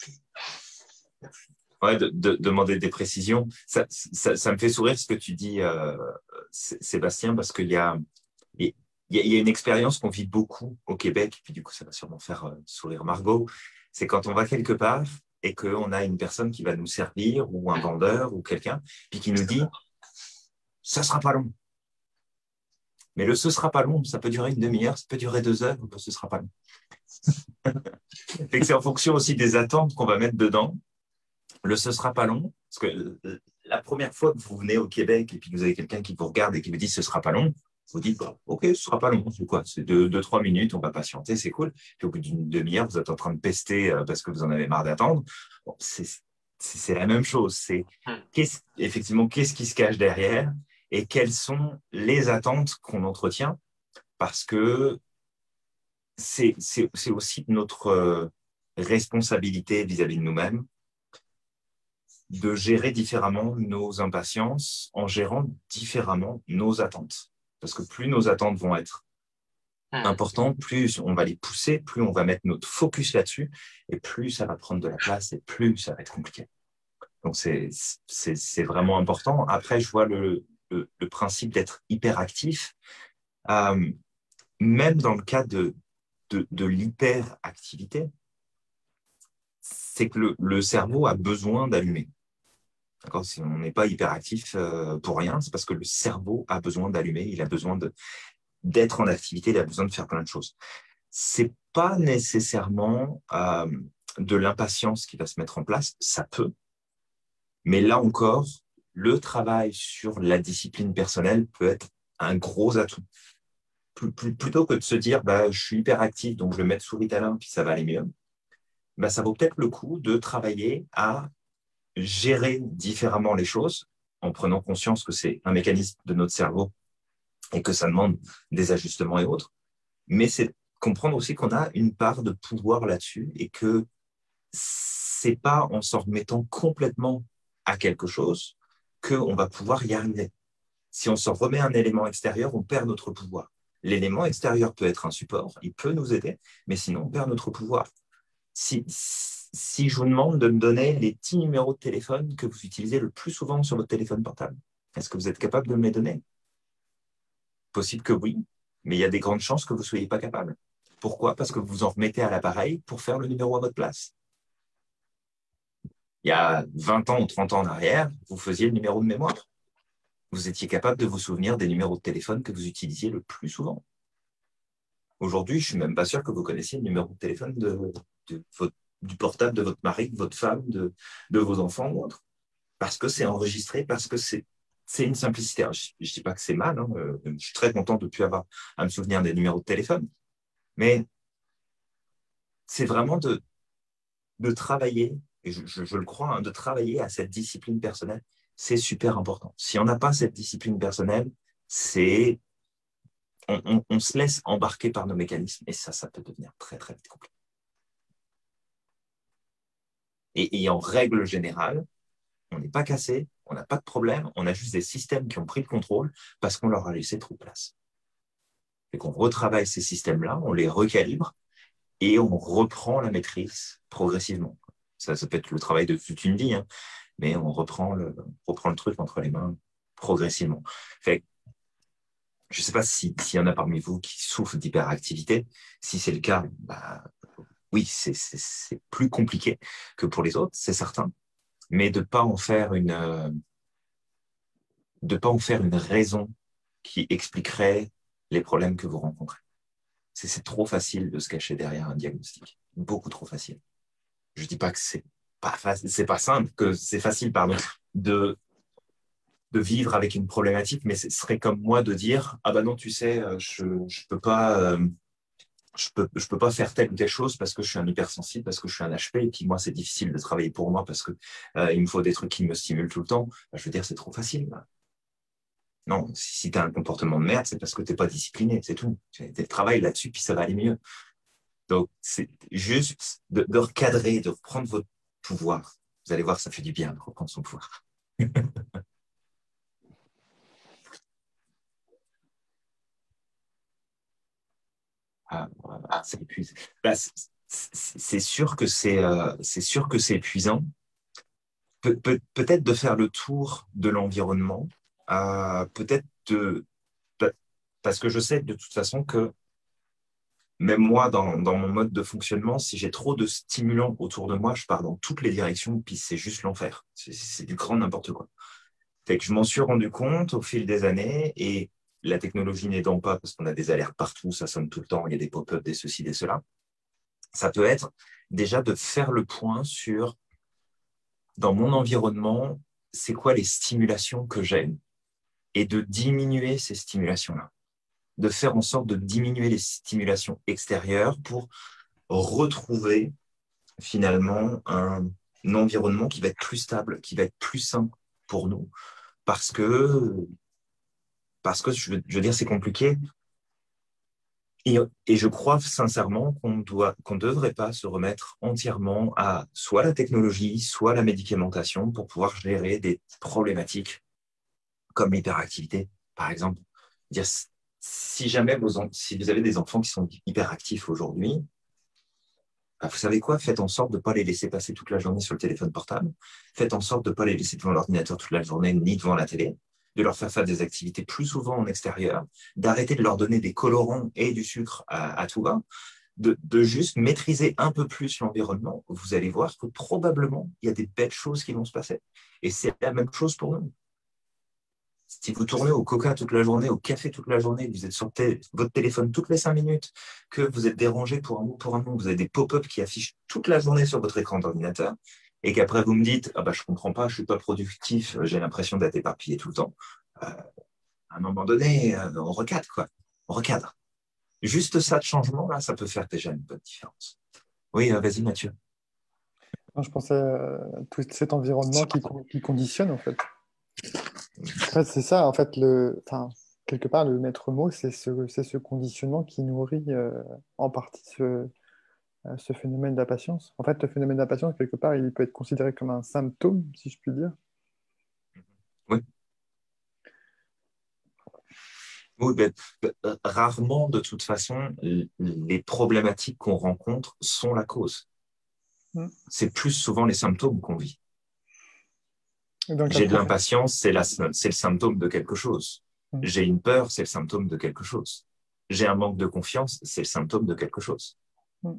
Ouais, de, de, de demander des précisions. Ça, ça, ça me fait sourire ce que tu dis, euh, Sébastien, parce qu'il y a, il y a, il y a une expérience qu'on vit beaucoup au Québec, puis du coup, ça va sûrement faire euh, sourire Margot. C'est quand on va quelque part et qu'on a une personne qui va nous servir, ou un vendeur, ou quelqu'un, puis qui nous dit « ça sera pas long ». Mais le « ce sera pas long », ça peut durer une demi-heure, ça peut durer deux heures, ou ce sera pas long. C'est en fonction aussi des attentes qu'on va mettre dedans. Le « ce sera pas long », parce que la première fois que vous venez au Québec et puis vous avez quelqu'un qui vous regarde et qui vous dit « ce sera pas long », vous dites bah, « ok, ce sera pas long, c'est quoi? C'est deux, deux, trois minutes, on va patienter, c'est cool ». Puis au bout d'une demi-heure, vous êtes en train de pester parce que vous en avez marre d'attendre. Bon, c'est la même chose. C'est qu'est-ce, effectivement, qu'est-ce qui se cache derrière et quelles sont les attentes qu'on entretient, parce que c'est aussi notre responsabilité vis-à-vis de nous-mêmes de gérer différemment nos impatiences en gérant différemment nos attentes. Parce que plus nos attentes vont être importantes, plus on va les pousser, plus on va mettre notre focus là-dessus, et plus ça va prendre de la place, et plus ça va être compliqué. Donc, c'est vraiment important. Après, je vois le, le, le principe d'être hyperactif. Euh, même dans le cas de, de, de l'hyperactivité, c'est que le, le cerveau a besoin d'allumer. Si on n'est pas hyperactif euh, pour rien, c'est parce que le cerveau a besoin d'allumer, il a besoin d'être en activité, il a besoin de faire plein de choses. c'est pas nécessairement euh, de l'impatience qui va se mettre en place, ça peut, mais là encore, le travail sur la discipline personnelle peut être un gros atout. Plutôt que de se dire bah, je suis hyper actif, donc je vais mettre sous Ritalin, puis ça va aller mieux, bah, ça vaut peut-être le coup de travailler à gérer différemment les choses en prenant conscience que c'est un mécanisme de notre cerveau et que ça demande des ajustements et autres. Mais c'est comprendre aussi qu'on a une part de pouvoir là-dessus et que c'est pas en s'en remettant complètement à quelque chose qu'on va pouvoir y arriver. Si on s'en remet à un élément extérieur, on perd notre pouvoir. L'élément extérieur peut être un support, il peut nous aider, mais sinon on perd notre pouvoir. Si, si je vous demande de me donner les dix numéros de téléphone que vous utilisez le plus souvent sur votre téléphone portable, est-ce que vous êtes capable de me les donner? Possible que oui, mais il y a des grandes chances que vous ne soyez pas capable. Pourquoi? Parce que vous vous en remettez à l'appareil pour faire le numéro à votre place. Il y a vingt ans ou trente ans en arrière, vous faisiez le numéro de mémoire. Vous étiez capable de vous souvenir des numéros de téléphone que vous utilisiez le plus souvent. Aujourd'hui, je ne suis même pas sûr que vous connaissiez le numéro de téléphone de, de votre, du portable de votre mari, de votre femme, de, de vos enfants ou autre. Parce que c'est enregistré, parce que c'est c'est une simplicité. Alors, je ne dis pas que c'est mal, hein. Je suis très content de ne plus avoir à me souvenir des numéros de téléphone. Mais c'est vraiment de, de travailler, et je, je, je le crois, hein, de travailler à cette discipline personnelle. C'est super important. Si on n'a pas cette discipline personnelle, c'est on, on, on se laisse embarquer par nos mécanismes et ça, ça peut devenir très, très vite compliqué. Et, et en règle générale, on n'est pas cassé, on n'a pas de problème, on a juste des systèmes qui ont pris le contrôle parce qu'on leur a laissé trop de place. Et qu'on retravaille ces systèmes-là, on les recalibre et on reprend la maîtrise progressivement. Ça, ça peut être le travail de toute une vie, hein, mais on reprend le, on reprend le truc entre les mains progressivement. Fait, je ne sais pas s'il si y en a parmi vous qui souffrent d'hyperactivité. Si c'est le cas, bah, oui, c'est, c'est, c'est plus compliqué que pour les autres, c'est certain. Mais de ne pas en faire une, euh, de pas en faire une raison qui expliquerait les problèmes que vous rencontrez. C'est, c'est trop facile de se cacher derrière un diagnostic. Beaucoup trop facile. Je ne dis pas que c'est pas facile, c'est pas simple, que c'est facile, pardon, de, de vivre avec une problématique, mais ce serait comme moi de dire, ah ben non, tu sais, je je peux pas, euh, je peux, je peux pas faire telle ou telle chose parce que je suis un hypersensible, parce que je suis un H P, et puis moi, c'est difficile de travailler pour moi parce que euh, il me faut des trucs qui me stimulent tout le temps. Ben, je veux dire, c'est trop facile. Là. Non, si, si tu as un comportement de merde, c'est parce que tu n'es pas discipliné, c'est tout. Tu travailles là-dessus, puis ça va aller mieux. Donc, c'est juste de, de recadrer, de reprendre votre pouvoir. Vous allez voir, ça fait du bien de reprendre son pouvoir. ah, ah, ça épuise. Bah, c'est sûr que c'est euh, c'est sûr que c'est épuisant. Pe pe peut-être de faire le tour de l'environnement, euh, peut-être de parce que je sais de toute façon que même moi, dans, dans mon mode de fonctionnement, si j'ai trop de stimulants autour de moi, je pars dans toutes les directions, puis c'est juste l'enfer. C'est du grand n'importe quoi. Fait que je m'en suis rendu compte au fil des années, et la technologie n'aidant pas, parce qu'on a des alertes partout, ça sonne tout le temps, il y a des pop-up, des ceci, des cela. Ça peut être déjà de faire le point sur, dans mon environnement, c'est quoi les stimulations que j'aime, et de diminuer ces stimulations-là. De faire en sorte de diminuer les stimulations extérieures pour retrouver finalement un, un environnement qui va être plus stable, qui va être plus sain pour nous. Parce que, parce que je veux, je veux dire, c'est compliqué. Et, et je crois sincèrement qu'on doit, qu'on ne devrait pas se remettre entièrement à soit la technologie, soit la médicamentation pour pouvoir gérer des problématiques comme l'hyperactivité, par exemple. Dire, si jamais vos, si vous avez des enfants qui sont hyperactifs aujourd'hui, bah vous savez quoi? Faites en sorte de ne pas les laisser passer toute la journée sur le téléphone portable. Faites en sorte de ne pas les laisser devant l'ordinateur toute la journée, ni devant la télé. De leur faire faire des activités plus souvent en extérieur. D'arrêter de leur donner des colorants et du sucre à, à tout va. De, de juste maîtriser un peu plus l'environnement. Vous allez voir que probablement, il y a des belles choses qui vont se passer. Et c'est la même chose pour nous. Si vous tournez au coca toute la journée, au café toute la journée, vous êtes sur votre téléphone toutes les cinq minutes, que vous êtes dérangé pour un mot, pour un nom, vous avez des pop-up qui affichent toute la journée sur votre écran d'ordinateur, et qu'après vous me dites ah bah, « je ne comprends pas, je ne suis pas productif, j'ai l'impression d'être éparpillé tout le temps euh, », à un moment donné, euh, on recadre, quoi. On recadre. Juste ça de changement, là, ça peut faire déjà une bonne différence. Oui, euh, vas-y Mathieu. Je pensais à tout cet environnement qui, qui conditionne, en fait. En fait, c'est ça, en fait, le, enfin, quelque part, le maître mot, c'est ce, c'est ce conditionnement qui nourrit euh, en partie ce, euh, ce phénomène d'impatience. En fait, le phénomène d'impatience, quelque part, il peut être considéré comme un symptôme, si je puis dire. Oui. Oui, ben, rarement, de toute façon, les problématiques qu'on rencontre sont la cause. Mm. C'est plus souvent les symptômes qu'on vit. J'ai de l'impatience, c'est la, c'est le symptôme de quelque chose. Mmh. J'ai une peur, c'est le symptôme de quelque chose. J'ai un manque de confiance, c'est le symptôme de quelque chose. Mmh.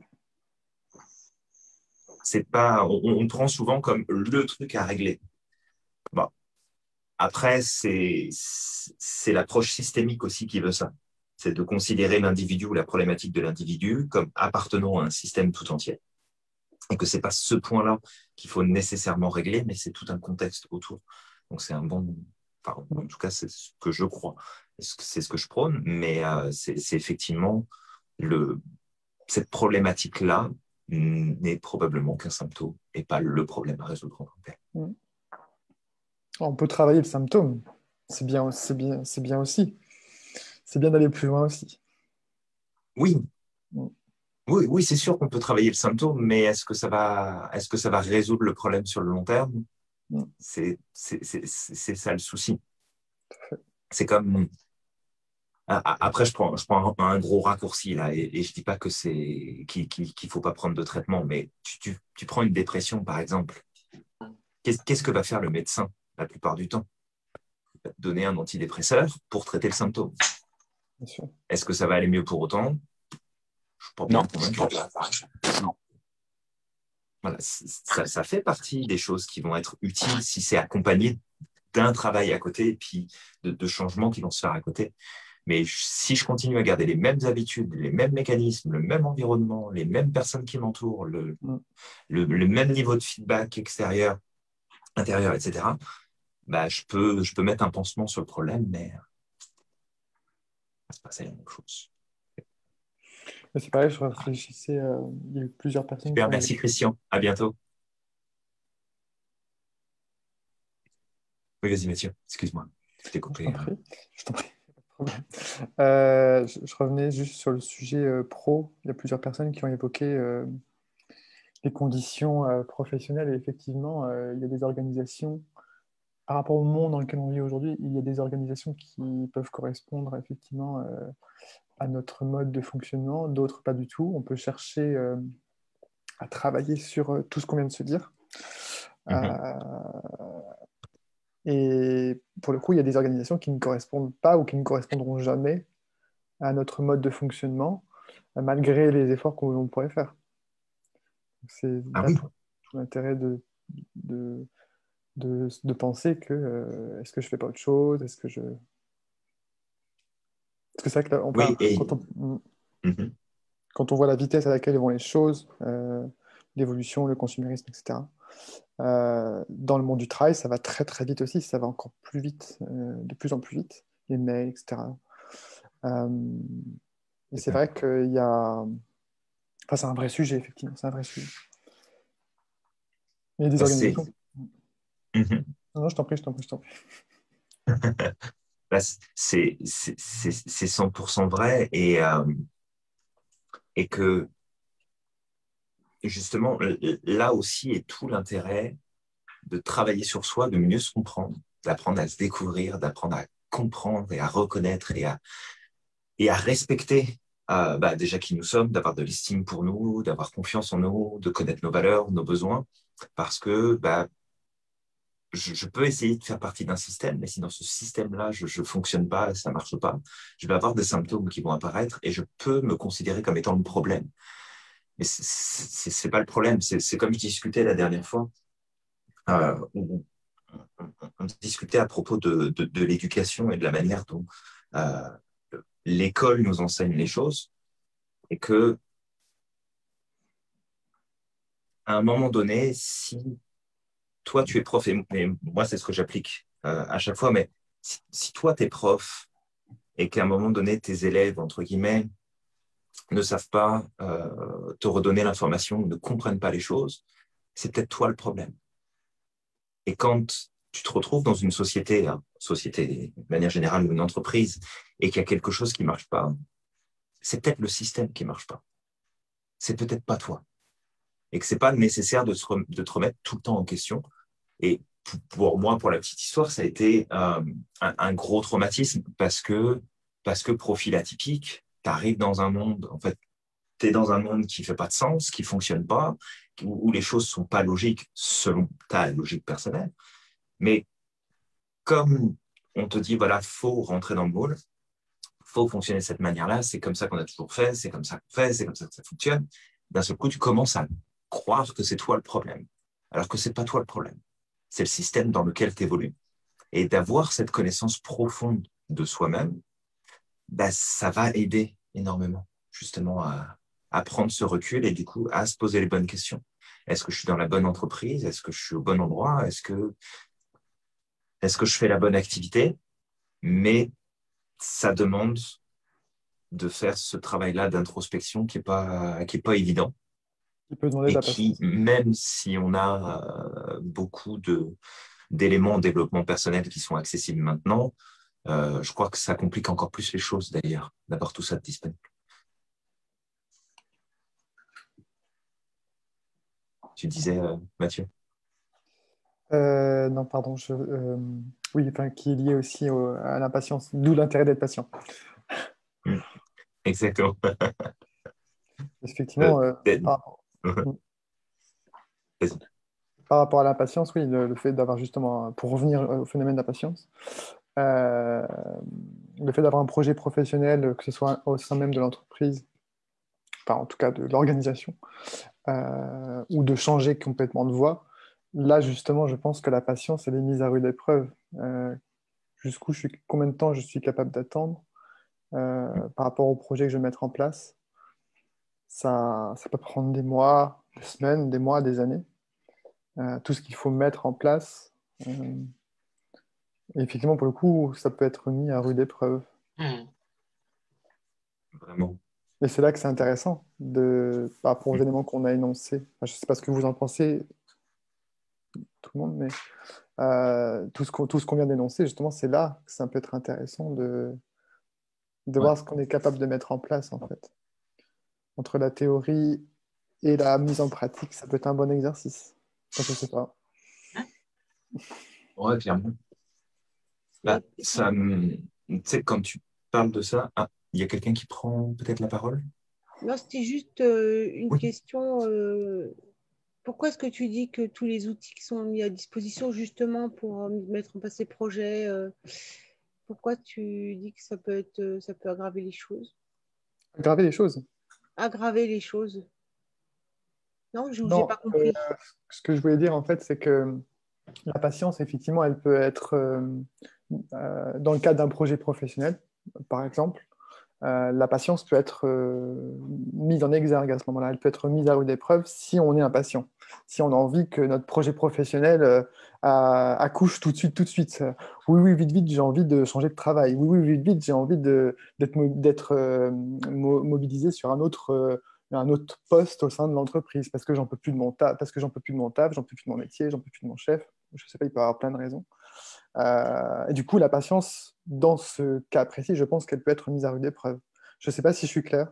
C'est pas, on, on prend souvent comme le truc à régler. Bon. Après, c'est, c'est l'approche systémique aussi qui veut ça. C'est de considérer l'individu ou la problématique de l'individu comme appartenant à un système tout entier. Et que c'est pas ce point-là qu'il faut nécessairement régler, mais c'est tout un contexte autour. Donc c'est un bon, enfin, en tout cas c'est ce que je crois, c'est ce que je prône, mais euh, c'est, c'est effectivement le, cette problématique-là n'est probablement qu'un symptôme et pas le problème à résoudre en tant que tel. On peut travailler le symptôme, c'est bien, c'est bien, c'est bien aussi, c'est bien d'aller plus loin aussi. Oui. Mm. Oui, oui, c'est sûr qu'on peut travailler le symptôme, mais est-ce que ça va, est-ce que ça va résoudre le problème sur le long terme? C'est, c'est, c'est, c'est ça le souci. C'est comme... Après, je prends, je prends un, un gros raccourci là, et, et je dis pas que c'est qu'il qu'il, qu'il faut pas prendre de traitement, mais tu, tu, tu prends une dépression, par exemple. Qu'est-ce, qu'est-ce que va faire le médecin la plupart du temps? Il va te donner un antidépresseur pour traiter le symptôme. Bien sûr. Est-ce que ça va aller mieux pour autant? Je suis pas bien convaincu. Non. Voilà, ça, ça fait partie des choses qui vont être utiles si c'est accompagné d'un travail à côté et puis de, de changements qui vont se faire à côté. Mais si je continue à garder les mêmes habitudes, les mêmes mécanismes, le même environnement, les mêmes personnes qui m'entourent, le, le, le même niveau de feedback extérieur, intérieur, et cetera, bah, je peux, je peux mettre un pansement sur le problème, mais ça se passe la même chose. C'est pareil, je réfléchissais, euh, il y a eu plusieurs personnes. Super, merci avaient... Christian, à bientôt. Oui, vas-y Mathieu, excuse-moi, je t'ai coupé. Je t'en prie, je t'en prie, pas de problème. Euh, je, je revenais juste sur le sujet euh, pro, il y a plusieurs personnes qui ont évoqué euh, les conditions euh, professionnelles et effectivement, euh, il y a des organisations, par rapport au monde dans lequel on vit aujourd'hui, il y a des organisations qui peuvent correspondre effectivement euh, à notre mode de fonctionnement, d'autres pas du tout. On peut chercher euh, à travailler sur euh, tout ce qu'on vient de se dire. Mm-hmm. Euh, et pour le coup, il y a des organisations qui ne correspondent pas ou qui ne correspondront jamais à notre mode de fonctionnement, malgré les efforts qu'on pourrait faire. C'est ah oui. tout l'intérêt de, de, de, de penser que euh, est-ce que je fais pas autre chose, est-ce que je... Parce que c'est vrai que là, on parle, oui, et... quand, on, mm-hmm. quand on voit la vitesse à laquelle vont les choses, euh, l'évolution, le consumérisme, et cetera, euh, dans le monde du travail, ça va très très vite aussi, ça va encore plus vite, euh, de plus en plus vite, les mails, et cetera. Euh, et c'est vrai qu'il y a... Enfin, c'est un vrai sujet, effectivement, c'est un vrai sujet. Il y a des bah, organisations... Mm-hmm. Non, non, je t'en prie, je t'en prie, je t'en prie. Bah, c'est, c'est, c'est, c'est cent pour cent vrai et, euh, et que justement là aussi est tout l'intérêt de travailler sur soi, de mieux se comprendre, d'apprendre à se découvrir, d'apprendre à comprendre et à reconnaître et à, et à respecter euh, bah, déjà qui nous sommes, d'avoir de l'estime pour nous, d'avoir confiance en nous, de connaître nos valeurs, nos besoins, parce que bah, Je, je peux essayer de faire partie d'un système, mais si dans ce système-là, je ne fonctionne pas, ça ne marche pas, je vais avoir des symptômes qui vont apparaître et je peux me considérer comme étant le problème. Mais ce n'est pas le problème. C'est comme je discutais la dernière fois, euh, où on discutait à propos de, de, de l'éducation et de la manière dont euh, l'école nous enseigne les choses, et que à un moment donné, si toi tu es prof, et, et moi c'est ce que j'applique euh, à chaque fois, mais si, si toi tu es prof et qu'à un moment donné tes élèves, entre guillemets, ne savent pas euh, te redonner l'information, ne comprennent pas les choses, c'est peut-être toi le problème. Et quand tu te retrouves dans une société, hein, société de manière générale ou une entreprise, et qu'il y a quelque chose qui ne marche pas, c'est peut-être le système qui ne marche pas. C'est peut-être pas toi. Et que c'est pas nécessaire de, se rem- de te remettre tout le temps en question. Et pour, pour moi, pour la petite histoire, ça a été euh, un, un gros traumatisme parce que, parce que profil atypique, tu arrives dans un monde, en fait, tu es dans un monde qui fait pas de sens, qui fonctionne pas, où, où les choses sont pas logiques selon ta logique personnelle. Mais comme on te dit, voilà, faut rentrer dans le moule, faut fonctionner de cette manière-là, c'est comme ça qu'on a toujours fait, c'est comme ça qu'on fait, c'est comme ça que ça fonctionne, d'un seul coup, tu commences à croire que c'est toi le problème, alors que c'est pas toi le problème. C'est le système dans lequel tu évolues. Et d'avoir cette connaissance profonde de soi-même, bah, ça va aider énormément, justement, à, à prendre ce recul et du coup, à se poser les bonnes questions. Est-ce que je suis dans la bonne entreprise? Est-ce que je suis au bon endroit? Est-ce que, est-ce que je fais la bonne activité? Mais ça demande de faire ce travail-là d'introspection qui est pas, qui est pas évident. Il peut demander de Et la qui, patience. même si on a euh, beaucoup de, d'éléments en développement personnel qui sont accessibles maintenant, euh, je crois que ça complique encore plus les choses d'ailleurs, d'avoir tout ça disponible. Tu disais, euh, Mathieu? Euh, non, pardon. Je, euh, oui, enfin, qui est lié aussi au- à l'impatience, d'où l'intérêt d'être patient. Mm, exactement. Euh, Effectivement, euh, peut-être- par, Vas-y. par rapport à l'impatience, oui, le, le fait d'avoir justement, pour revenir au phénomène d'impatience, euh, le fait d'avoir un projet professionnel, que ce soit au sein même de l'entreprise, enfin en tout cas de l'organisation, euh, ou de changer complètement de voie, là justement, je pense que la patience, elle est mise à rude épreuve. Euh, jusqu'où je suis, combien de temps je suis capable d'attendre euh, par rapport au projet que je vais mettre en place. Ça, ça peut prendre des mois, des semaines, des mois, des années. Euh, tout ce qu'il faut mettre en place. Euh, et effectivement, pour le coup, ça peut être mis à rude épreuve. Hmm. Vraiment. Et c'est là que c'est intéressant de, par rapport aux Mm. éléments qu'on a énoncés. Enfin, je ne sais pas ce que vous en pensez, tout le monde, mais euh, tout ce qu'on tout ce qu'on vient d'énoncer, justement, c'est là que ça peut être intéressant de, de Ouais. voir ce qu'on est capable de mettre en place, en fait. Entre la théorie et la mise en pratique, ça peut être un bon exercice. Enfin, je ne sais pas. Ouais, clairement. Bah, Et- ça, me- tu sais, quand tu parles de ça, ah, il y a quelqu'un qui prend peut-être la parole? Non, c'était juste euh, une Oui. question. euh, pourquoi est-ce que tu dis que tous les outils qui sont mis à disposition justement pour euh, mettre en place ces projets, euh, pourquoi tu dis que ça peut être, euh, ça peut aggraver les choses? Aggraver les choses. Aggraver les choses. Non, je n'ai Non, pas euh, compris. ce que je voulais dire, en fait, c'est que la patience, effectivement, elle peut être, euh, euh, dans le cadre d'un projet professionnel, par exemple, euh, la patience peut être euh, mise en exergue à ce moment-là. Elle peut être mise à rude épreuve si on est impatient, si on a envie que notre projet professionnel euh, a- accouche tout de suite, tout de suite. Euh, Oui, oui, vite, vite, j'ai envie de changer de travail. Oui, oui, vite, vite, j'ai envie de- d'être mo- d'être, euh, mo- mobilisé sur un autre, euh, un autre poste au sein de l'entreprise parce que j'en peux plus de mon taf, parce que j'en peux plus de mon taf, j'en peux plus de mon métier, j'en peux plus de mon chef. Je sais pas, il peut y avoir plein de raisons. Euh, et du coup, la patience, dans ce cas précis, je pense qu'elle peut être mise à rude épreuve. Je ne sais pas si je suis clair.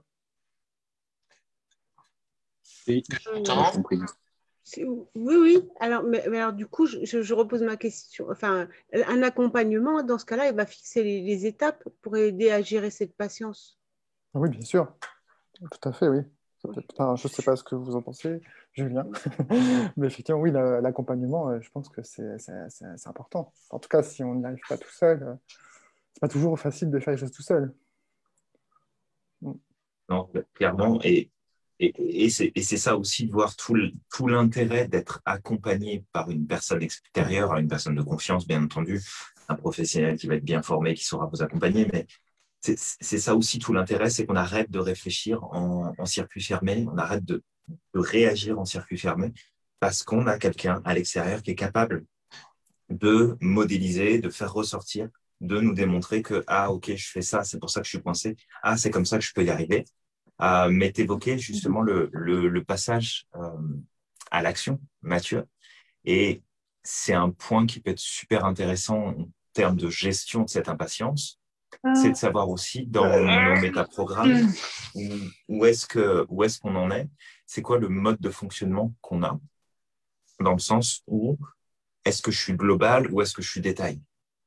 Oui, Euh, moi je T'entends? compris. c'est- oui, oui. Alors, mais, mais alors, du coup, je, je- je repose ma question. Enfin, un accompagnement, dans ce cas-là, il va fixer les, les étapes pour aider à gérer cette patience. Oui, bien sûr. Tout à fait, oui. Ça peut être- enfin, je ne sais pas ce que vous en pensez, Julien. Mais effectivement, oui, la- l'accompagnement, euh, je pense que c'est c'est- c'est- c'est important. En tout cas, si on n'y arrive pas tout seul, euh, c'est pas toujours facile de faire les choses tout seul. Mm. Non, clairement. Et Et, et c'est et c'est ça aussi de voir tout, le- tout l'intérêt d'être accompagné par une personne extérieure, une personne de confiance, bien entendu, un professionnel qui va être bien formé, qui saura vous accompagner. Mais c'est c'est ça aussi tout l'intérêt, c'est qu'on arrête de réfléchir en, en circuit fermé, on arrête de, de réagir en circuit fermé, parce qu'on a quelqu'un à l'extérieur qui est capable de modéliser, de faire ressortir, de nous démontrer que, ah, ok, je fais ça, c'est pour ça que je suis coincé, ah, c'est comme ça que je peux y arriver. Euh, mais t'évoquais justement le, le, le passage euh, à l'action, Mathieu, et c'est un point qui peut être super intéressant en termes de gestion de cette impatience, c'est de savoir aussi dans nos métaprogrammes où, où est-ce que, où est-ce qu'on en est, c'est quoi le mode de fonctionnement qu'on a, dans le sens où est-ce que je suis global ou est-ce que je suis détail?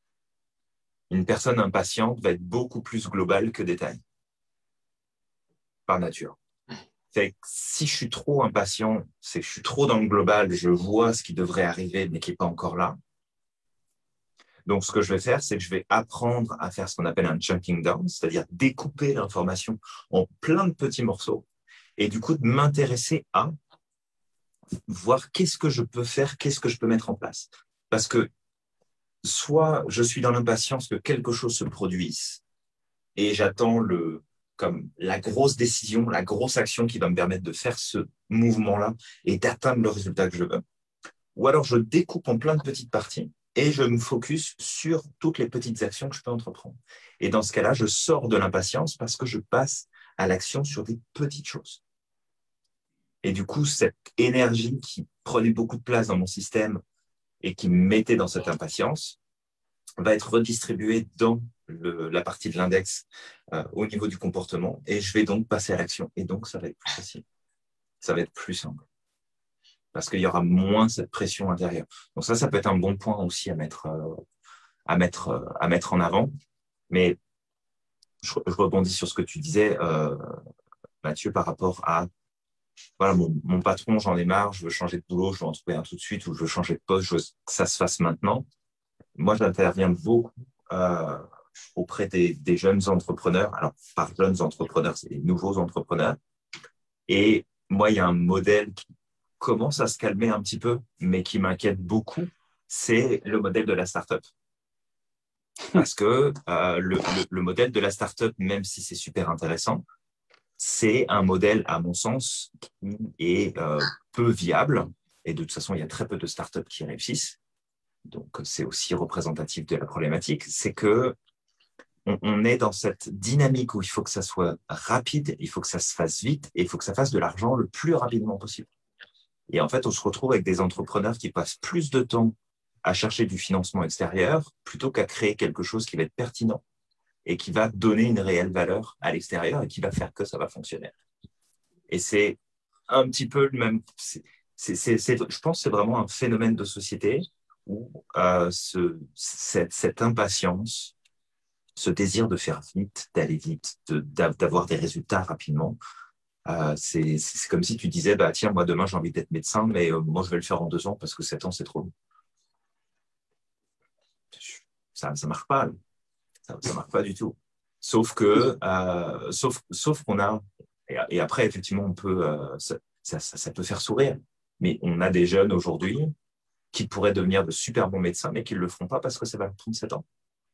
Une personne impatiente va être beaucoup plus globale que détail, par nature. Fait que si je suis trop impatient, c'est que je suis trop dans le global, je vois ce qui devrait arriver mais qui n'est pas encore là. Donc, ce que je vais faire, c'est que je vais apprendre à faire ce qu'on appelle un chunking down, c'est-à-dire découper l'information en plein de petits morceaux et du coup de m'intéresser à voir qu'est-ce que je peux faire, qu'est-ce que je peux mettre en place. Parce que soit je suis dans l'impatience que quelque chose se produise et j'attends le, comme la grosse décision, la grosse action qui va me permettre de faire ce mouvement-là et d'atteindre le résultat que je veux. Ou alors je découpe en plein de petites parties et je me focus sur toutes les petites actions que je peux entreprendre. Et dans ce cas-là, je sors de l'impatience parce que je passe à l'action sur des petites choses. Et du coup, cette énergie qui prenait beaucoup de place dans mon système et qui me mettait dans cette impatience va être redistribuée dans le, la partie de l'index euh, au niveau du comportement et je vais donc passer à l'action. Et donc, ça va être plus facile. Ça va être plus simple. Parce qu'il y aura moins cette pression intérieure. Donc ça, ça peut être un bon point aussi à mettre, euh, à mettre, euh, à mettre en avant. Mais je, je rebondis sur ce que tu disais, euh, Mathieu, par rapport à voilà, mon, mon patron, j'en ai marre, je veux changer de boulot, je veux en trouver un tout de suite, ou je veux changer de poste, je veux que ça se fasse maintenant. Moi, j'interviens beaucoup euh, auprès des, des jeunes entrepreneurs. Alors, par jeunes entrepreneurs, c'est des nouveaux entrepreneurs. Et moi, il y a un modèle qui commence à se calmer un petit peu, mais qui m'inquiète beaucoup, c'est le modèle de la start-up. Parce que euh, le, le, le modèle de la start-up, même si c'est super intéressant, c'est un modèle, à mon sens, qui est euh, peu viable. Et de toute façon, il y a très peu de start-up qui réussissent. Donc, c'est aussi représentatif de la problématique. C'est que on, on est dans cette dynamique où il faut que ça soit rapide, il faut que ça se fasse vite et il faut que ça fasse de l'argent le plus rapidement possible. Et en fait, on se retrouve avec des entrepreneurs qui passent plus de temps à chercher du financement extérieur plutôt qu'à créer quelque chose qui va être pertinent et qui va donner une réelle valeur à l'extérieur et qui va faire que ça va fonctionner. Et c'est un petit peu le même... C'est, c'est, c'est, c'est, je pense que c'est vraiment un phénomène de société où euh, ce, cette, cette impatience, ce désir de faire vite, d'aller vite, de, d'avoir des résultats rapidement, Euh, c'est, c'est comme si tu disais, bah, tiens, moi demain j'ai envie d'être médecin, mais euh, moi je vais le faire en deux ans parce que sept ans c'est trop long. Ça ne marche pas, ça ne marche pas du tout. Sauf que, euh, sauf, sauf qu'on a, et, et après effectivement on peut, euh, ça, ça, ça peut faire sourire, mais on a des jeunes aujourd'hui qui pourraient devenir de super bons médecins, mais qui ne le feront pas parce que ça va prendre sept ans.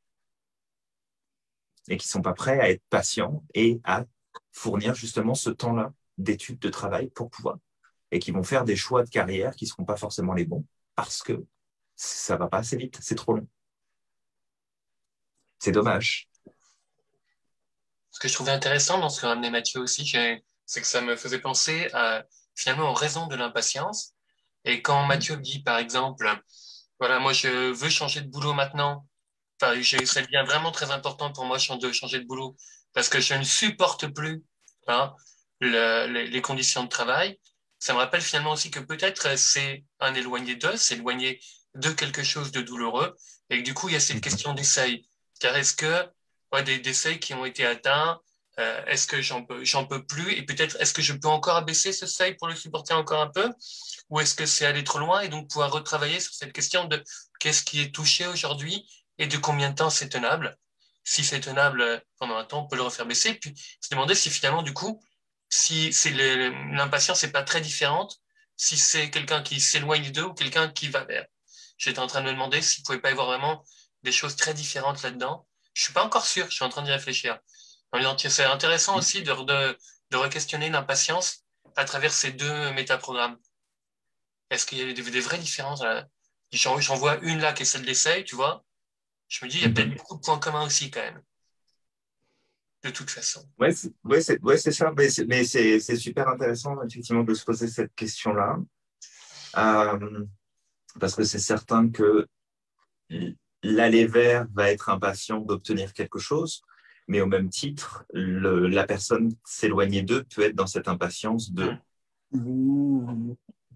Et qui ne sont pas prêts à être patients et à fournir justement ce temps-là d'études, de travail pour pouvoir, et qui vont faire des choix de carrière qui ne seront pas forcément les bons parce que ça ne va pas assez vite, c'est trop long. C'est dommage. Ce que je trouvais intéressant dans ce que ramenait Mathieu aussi, c'est que ça me faisait penser à, finalement aux raisons de l'impatience. Et quand Mathieu dit, par exemple, voilà, moi je veux changer de boulot maintenant, enfin, ça devient vraiment très important pour moi de changer de boulot parce que je ne supporte plus hein, le, les, les conditions de travail. Ça me rappelle finalement aussi que peut-être c'est un éloigné d'eux, c'est éloigné de quelque chose de douloureux et que du coup il y a cette question des seuils. Car est-ce que ouais, des, des seuils qui ont été atteints, euh, est-ce que j'en peux, j'en peux plus et peut-être est-ce que je peux encore abaisser ce seuil pour le supporter encore un peu ou est-ce que c'est aller trop loin et donc pouvoir retravailler sur cette question de qu'est-ce qui est touché aujourd'hui et de combien de temps c'est tenable. Si c'est tenable pendant un temps, on peut le refaire baisser. Puis se demander si finalement, du coup, si c'est l'impatience n'est pas très différente, si c'est quelqu'un qui s'éloigne d'eux ou quelqu'un qui va vers. J'étais en train de me demander s'il ne pouvait pas y avoir vraiment des choses très différentes là-dedans. Je ne suis pas encore sûr, je suis en train d'y réfléchir. C'est intéressant aussi de, de, de re-questionner l'impatience à travers ces deux métaprogrammes. Est-ce qu'il y a des, des vraies différences? J'en vois une là qui est celle d'essai, tu vois. Je me dis, il y a peut-être beaucoup de points communs aussi quand même. De toute façon. Oui, c'est ouais, ouais, ça, mais c'est super intéressant effectivement de se poser cette question-là, euh, parce que c'est certain que l'aller vers va être impatient d'obtenir quelque chose, mais au même titre, le, la personne s'éloigner d'eux peut être dans cette impatience de... Mmh.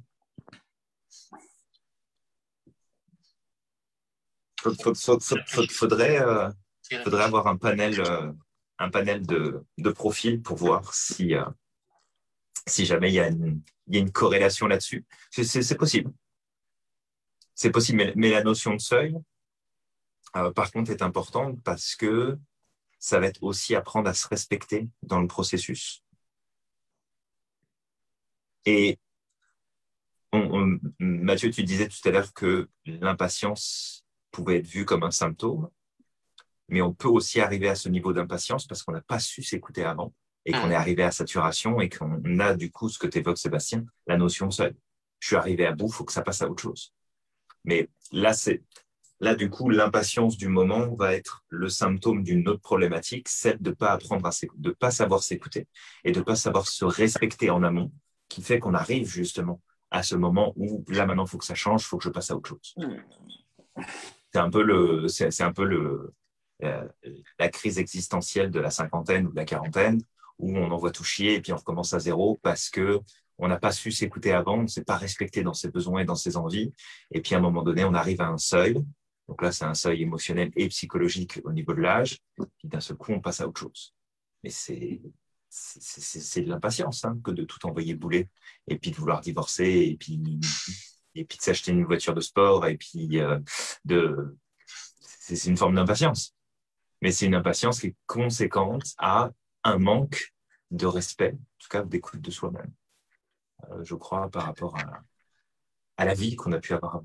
Faudrait, faudrait, euh, faudrait avoir un panel, euh, un panel de, de profils pour voir si, euh, si jamais il y a une, il y a une corrélation là-dessus. C'est possible. C'est possible, mais, mais la notion de seuil, euh, par contre, est importante parce que ça va être aussi apprendre à se respecter dans le processus. Et on, on, Mathieu, tu disais tout à l'heure que l'impatience pouvait être vue comme un symptôme, mais on peut aussi arriver à ce niveau d'impatience parce qu'on n'a pas su s'écouter avant et qu'on est arrivé à saturation et qu'on a du coup ce que tu évoques, Sébastien, la notion de seuil. Je suis arrivé à bout, il faut que ça passe à autre chose. Mais là, c'est là du coup, l'impatience du moment va être le symptôme d'une autre problématique, celle de ne pas apprendre à s'écouter, de ne pas savoir s'écouter et de ne pas savoir se respecter en amont, qui fait qu'on arrive justement à ce moment où là maintenant, il faut que ça change, il faut que je passe à autre chose. C'est un peu le, c'est un peu le, euh, la crise existentielle de la cinquantaine ou de la quarantaine, où on envoie tout chier et puis on recommence à zéro parce que on n'a pas su s'écouter avant, on ne s'est pas respecté dans ses besoins et dans ses envies. Et puis à un moment donné, on arrive à un seuil. Donc là, c'est un seuil émotionnel et psychologique au niveau de l'âge. Puis d'un seul coup, on passe à autre chose. Mais c'est c'est de l'impatience hein, que de tout envoyer bouler et puis de vouloir divorcer et puis et puis de s'acheter une voiture de sport et puis euh, de c'est une forme d'impatience. Mais c'est une impatience qui est conséquente à un manque de respect, en tout cas d'écoute de soi-même, euh, je crois, par rapport à, à la vie qu'on a pu avoir.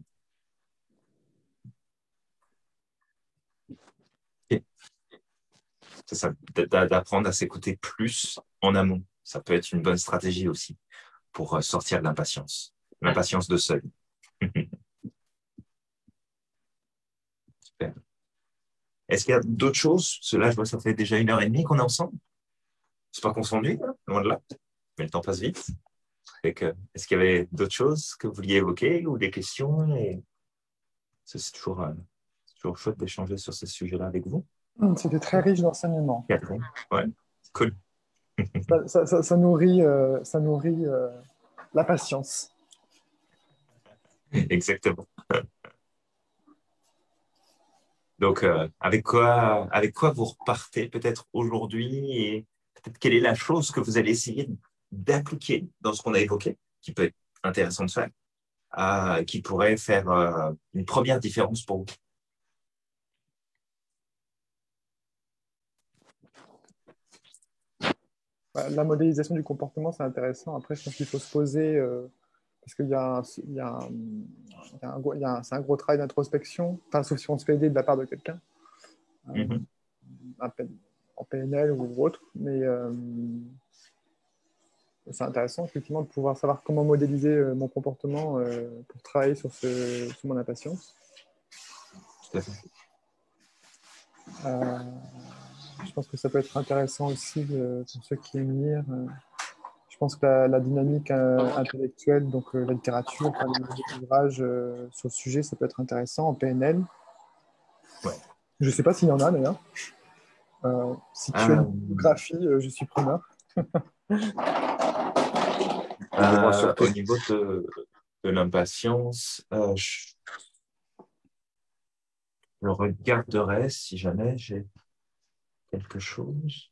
C'est ça, d'apprendre à s'écouter plus en amont. Ça peut être une bonne stratégie aussi pour sortir de l'impatience. L'impatience de seuil. Super. Est-ce qu'il y a d'autres choses? Cela, je vois, ça fait déjà une heure et demie qu'on est ensemble. J'espère qu'on s'ennuie, hein, loin de là. Mais le temps passe vite. Est-ce qu'il y avait d'autres choses que vous vouliez évoquer ou des questions? Et... c'est toujours, euh, toujours chouette d'échanger sur ces sujets-là avec vous. C'était très riche d'enseignements. Ouais, cool. ça, ça, ça, ça nourrit, euh, ça nourrit euh, la patience. Exactement. Donc, euh, avec quoi, avec quoi vous repartez peut-être aujourd'hui et peut-être quelle est la chose que vous allez essayer d'appliquer dans ce qu'on a évoqué, qui peut être intéressant de faire, euh, qui pourrait faire euh, une première différence pour vous? La modélisation du comportement, c'est intéressant. Après, je pense qu'il faut se poser, euh, parce qu'il y a, il y a, il y a un, il y a un, c'est un gros travail d'introspection, enfin, sauf si on se fait aider de la part de quelqu'un, mm-hmm. euh, en P N L ou autre, mais euh, c'est intéressant, effectivement, de pouvoir savoir comment modéliser euh, mon comportement euh, pour travailler sur, ce, sur mon impatience. Tout à fait. Euh, je pense que ça peut être intéressant aussi euh, pour ceux qui aiment lire. Euh, je pense que la, la dynamique euh, intellectuelle, donc euh, la littérature, enfin, les ouvrages euh, sur le sujet, ça peut être intéressant en P N L. Ouais. Je ne sais pas s'il y en a d'ailleurs. Euh, si tu as une biographie, euh, je suis preneur. euh, au niveau de, de l'impatience, euh, je... je regarderai si jamais j'ai quelque chose.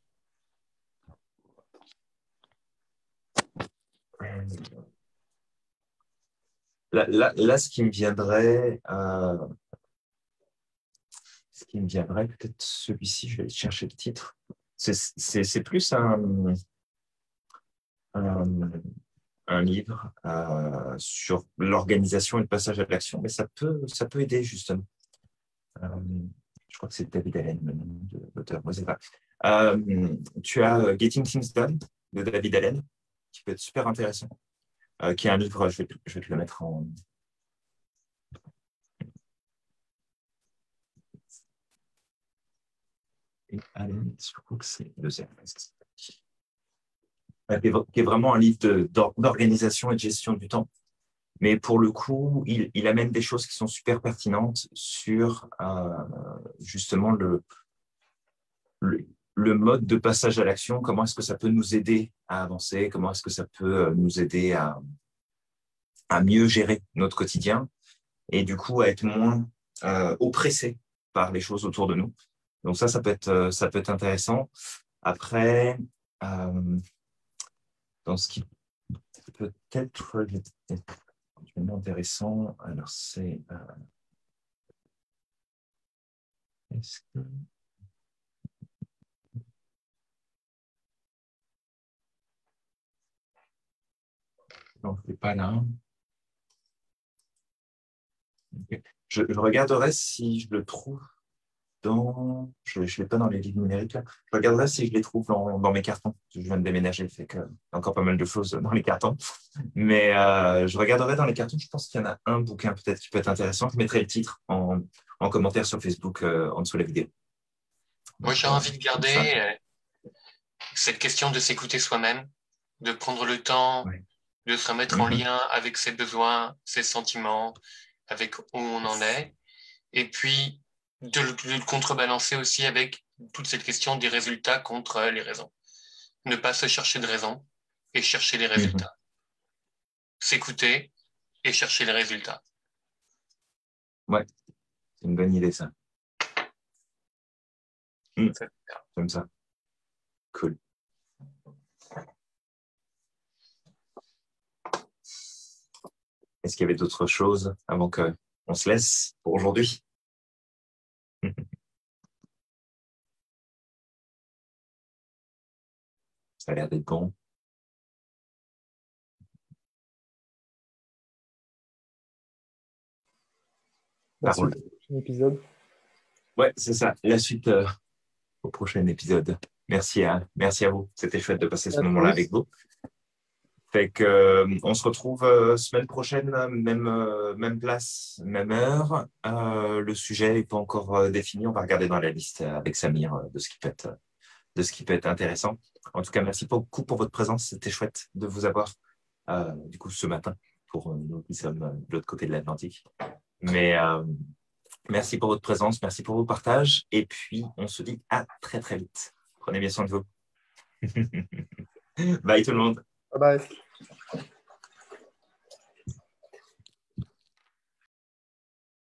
Là, là, là, ce qui me viendrait, euh, ce qui me viendrait, peut-être celui-ci, je vais aller chercher le titre. C'est plus un, un, un livre euh, sur l'organisation et le passage à l'action, mais ça peut, ça peut aider justement. Euh, je crois que c'est David Allen, le nom de l'auteur, moi c'est pas. Euh, tu as Getting Things Done de David Allen, qui peut être super intéressant, euh, qui est un livre, je vais, te, je vais te le mettre en... Et Allen, je crois que c'est le deuxième. Qui est vraiment un livre d'organisation et de gestion du temps. Mais pour le coup, il, il amène des choses qui sont super pertinentes sur euh, justement le, le, le mode de passage à l'action. Comment est-ce que ça peut nous aider à avancer? Comment est-ce que ça peut nous aider à, à mieux gérer notre quotidien et du coup à être moins euh, oppressé par les choses autour de nous. Donc ça, ça peut être, ça peut être intéressant. Après, euh, dans ce qui peut être éventuellement intéressant, alors c'est... Euh, est-ce que... Non, je ne l'ai pas là. Okay. Je, je regarderai si je le trouve dans... Je ne l'ai pas dans les livres numériques. Là. Je regarderai si je les trouve dans, dans mes cartons. Je viens de déménager, fait qu'il y a encore pas mal de choses dans les cartons. Mais euh, je regarderai dans les cartons. Je pense qu'il y en a un bouquin peut-être qui peut être intéressant. Je mettrai le titre en, en commentaire sur Facebook euh, en dessous de la vidéo. Moi, j'ai envie de garder euh, cette question de s'écouter soi-même, de prendre le temps ouais. de se remettre mm-hmm. en lien avec ses besoins, ses sentiments, avec où on en est. Et puis, de le, de le contrebalancer aussi avec toute cette question des résultats contre les raisons. Ne pas se chercher de raisons et chercher les résultats. Mmh. S'écouter et chercher les résultats. Ouais, c'est une bonne idée ça. Mmh. J'aime ça. Cool. Est-ce qu'il y avait d'autres choses avant qu'on se laisse pour aujourd'hui? Ça a l'air d'être bon. La suite au prochain épisode. Ouais, c'est ça. La suite euh, au prochain épisode. Merci à, merci à vous. C'était chouette de passer ce moment-là avec vous. Fait que, euh, on se retrouve euh, semaine prochaine, même, euh, même place, même heure. Euh, le sujet n'est pas encore euh, défini. On va regarder dans la liste avec Samir euh, de ce qui peut être, de ce qui peut être intéressant. En tout cas, merci beaucoup pour votre présence. C'était chouette de vous avoir euh, du coup ce matin pour euh, nous qui sommes de l'autre côté de l'Atlantique. Mais euh, merci pour votre présence, merci pour vos partages. Et puis, on se dit à très très vite. Prenez bien soin de vous. Bye tout le monde. Bye bye.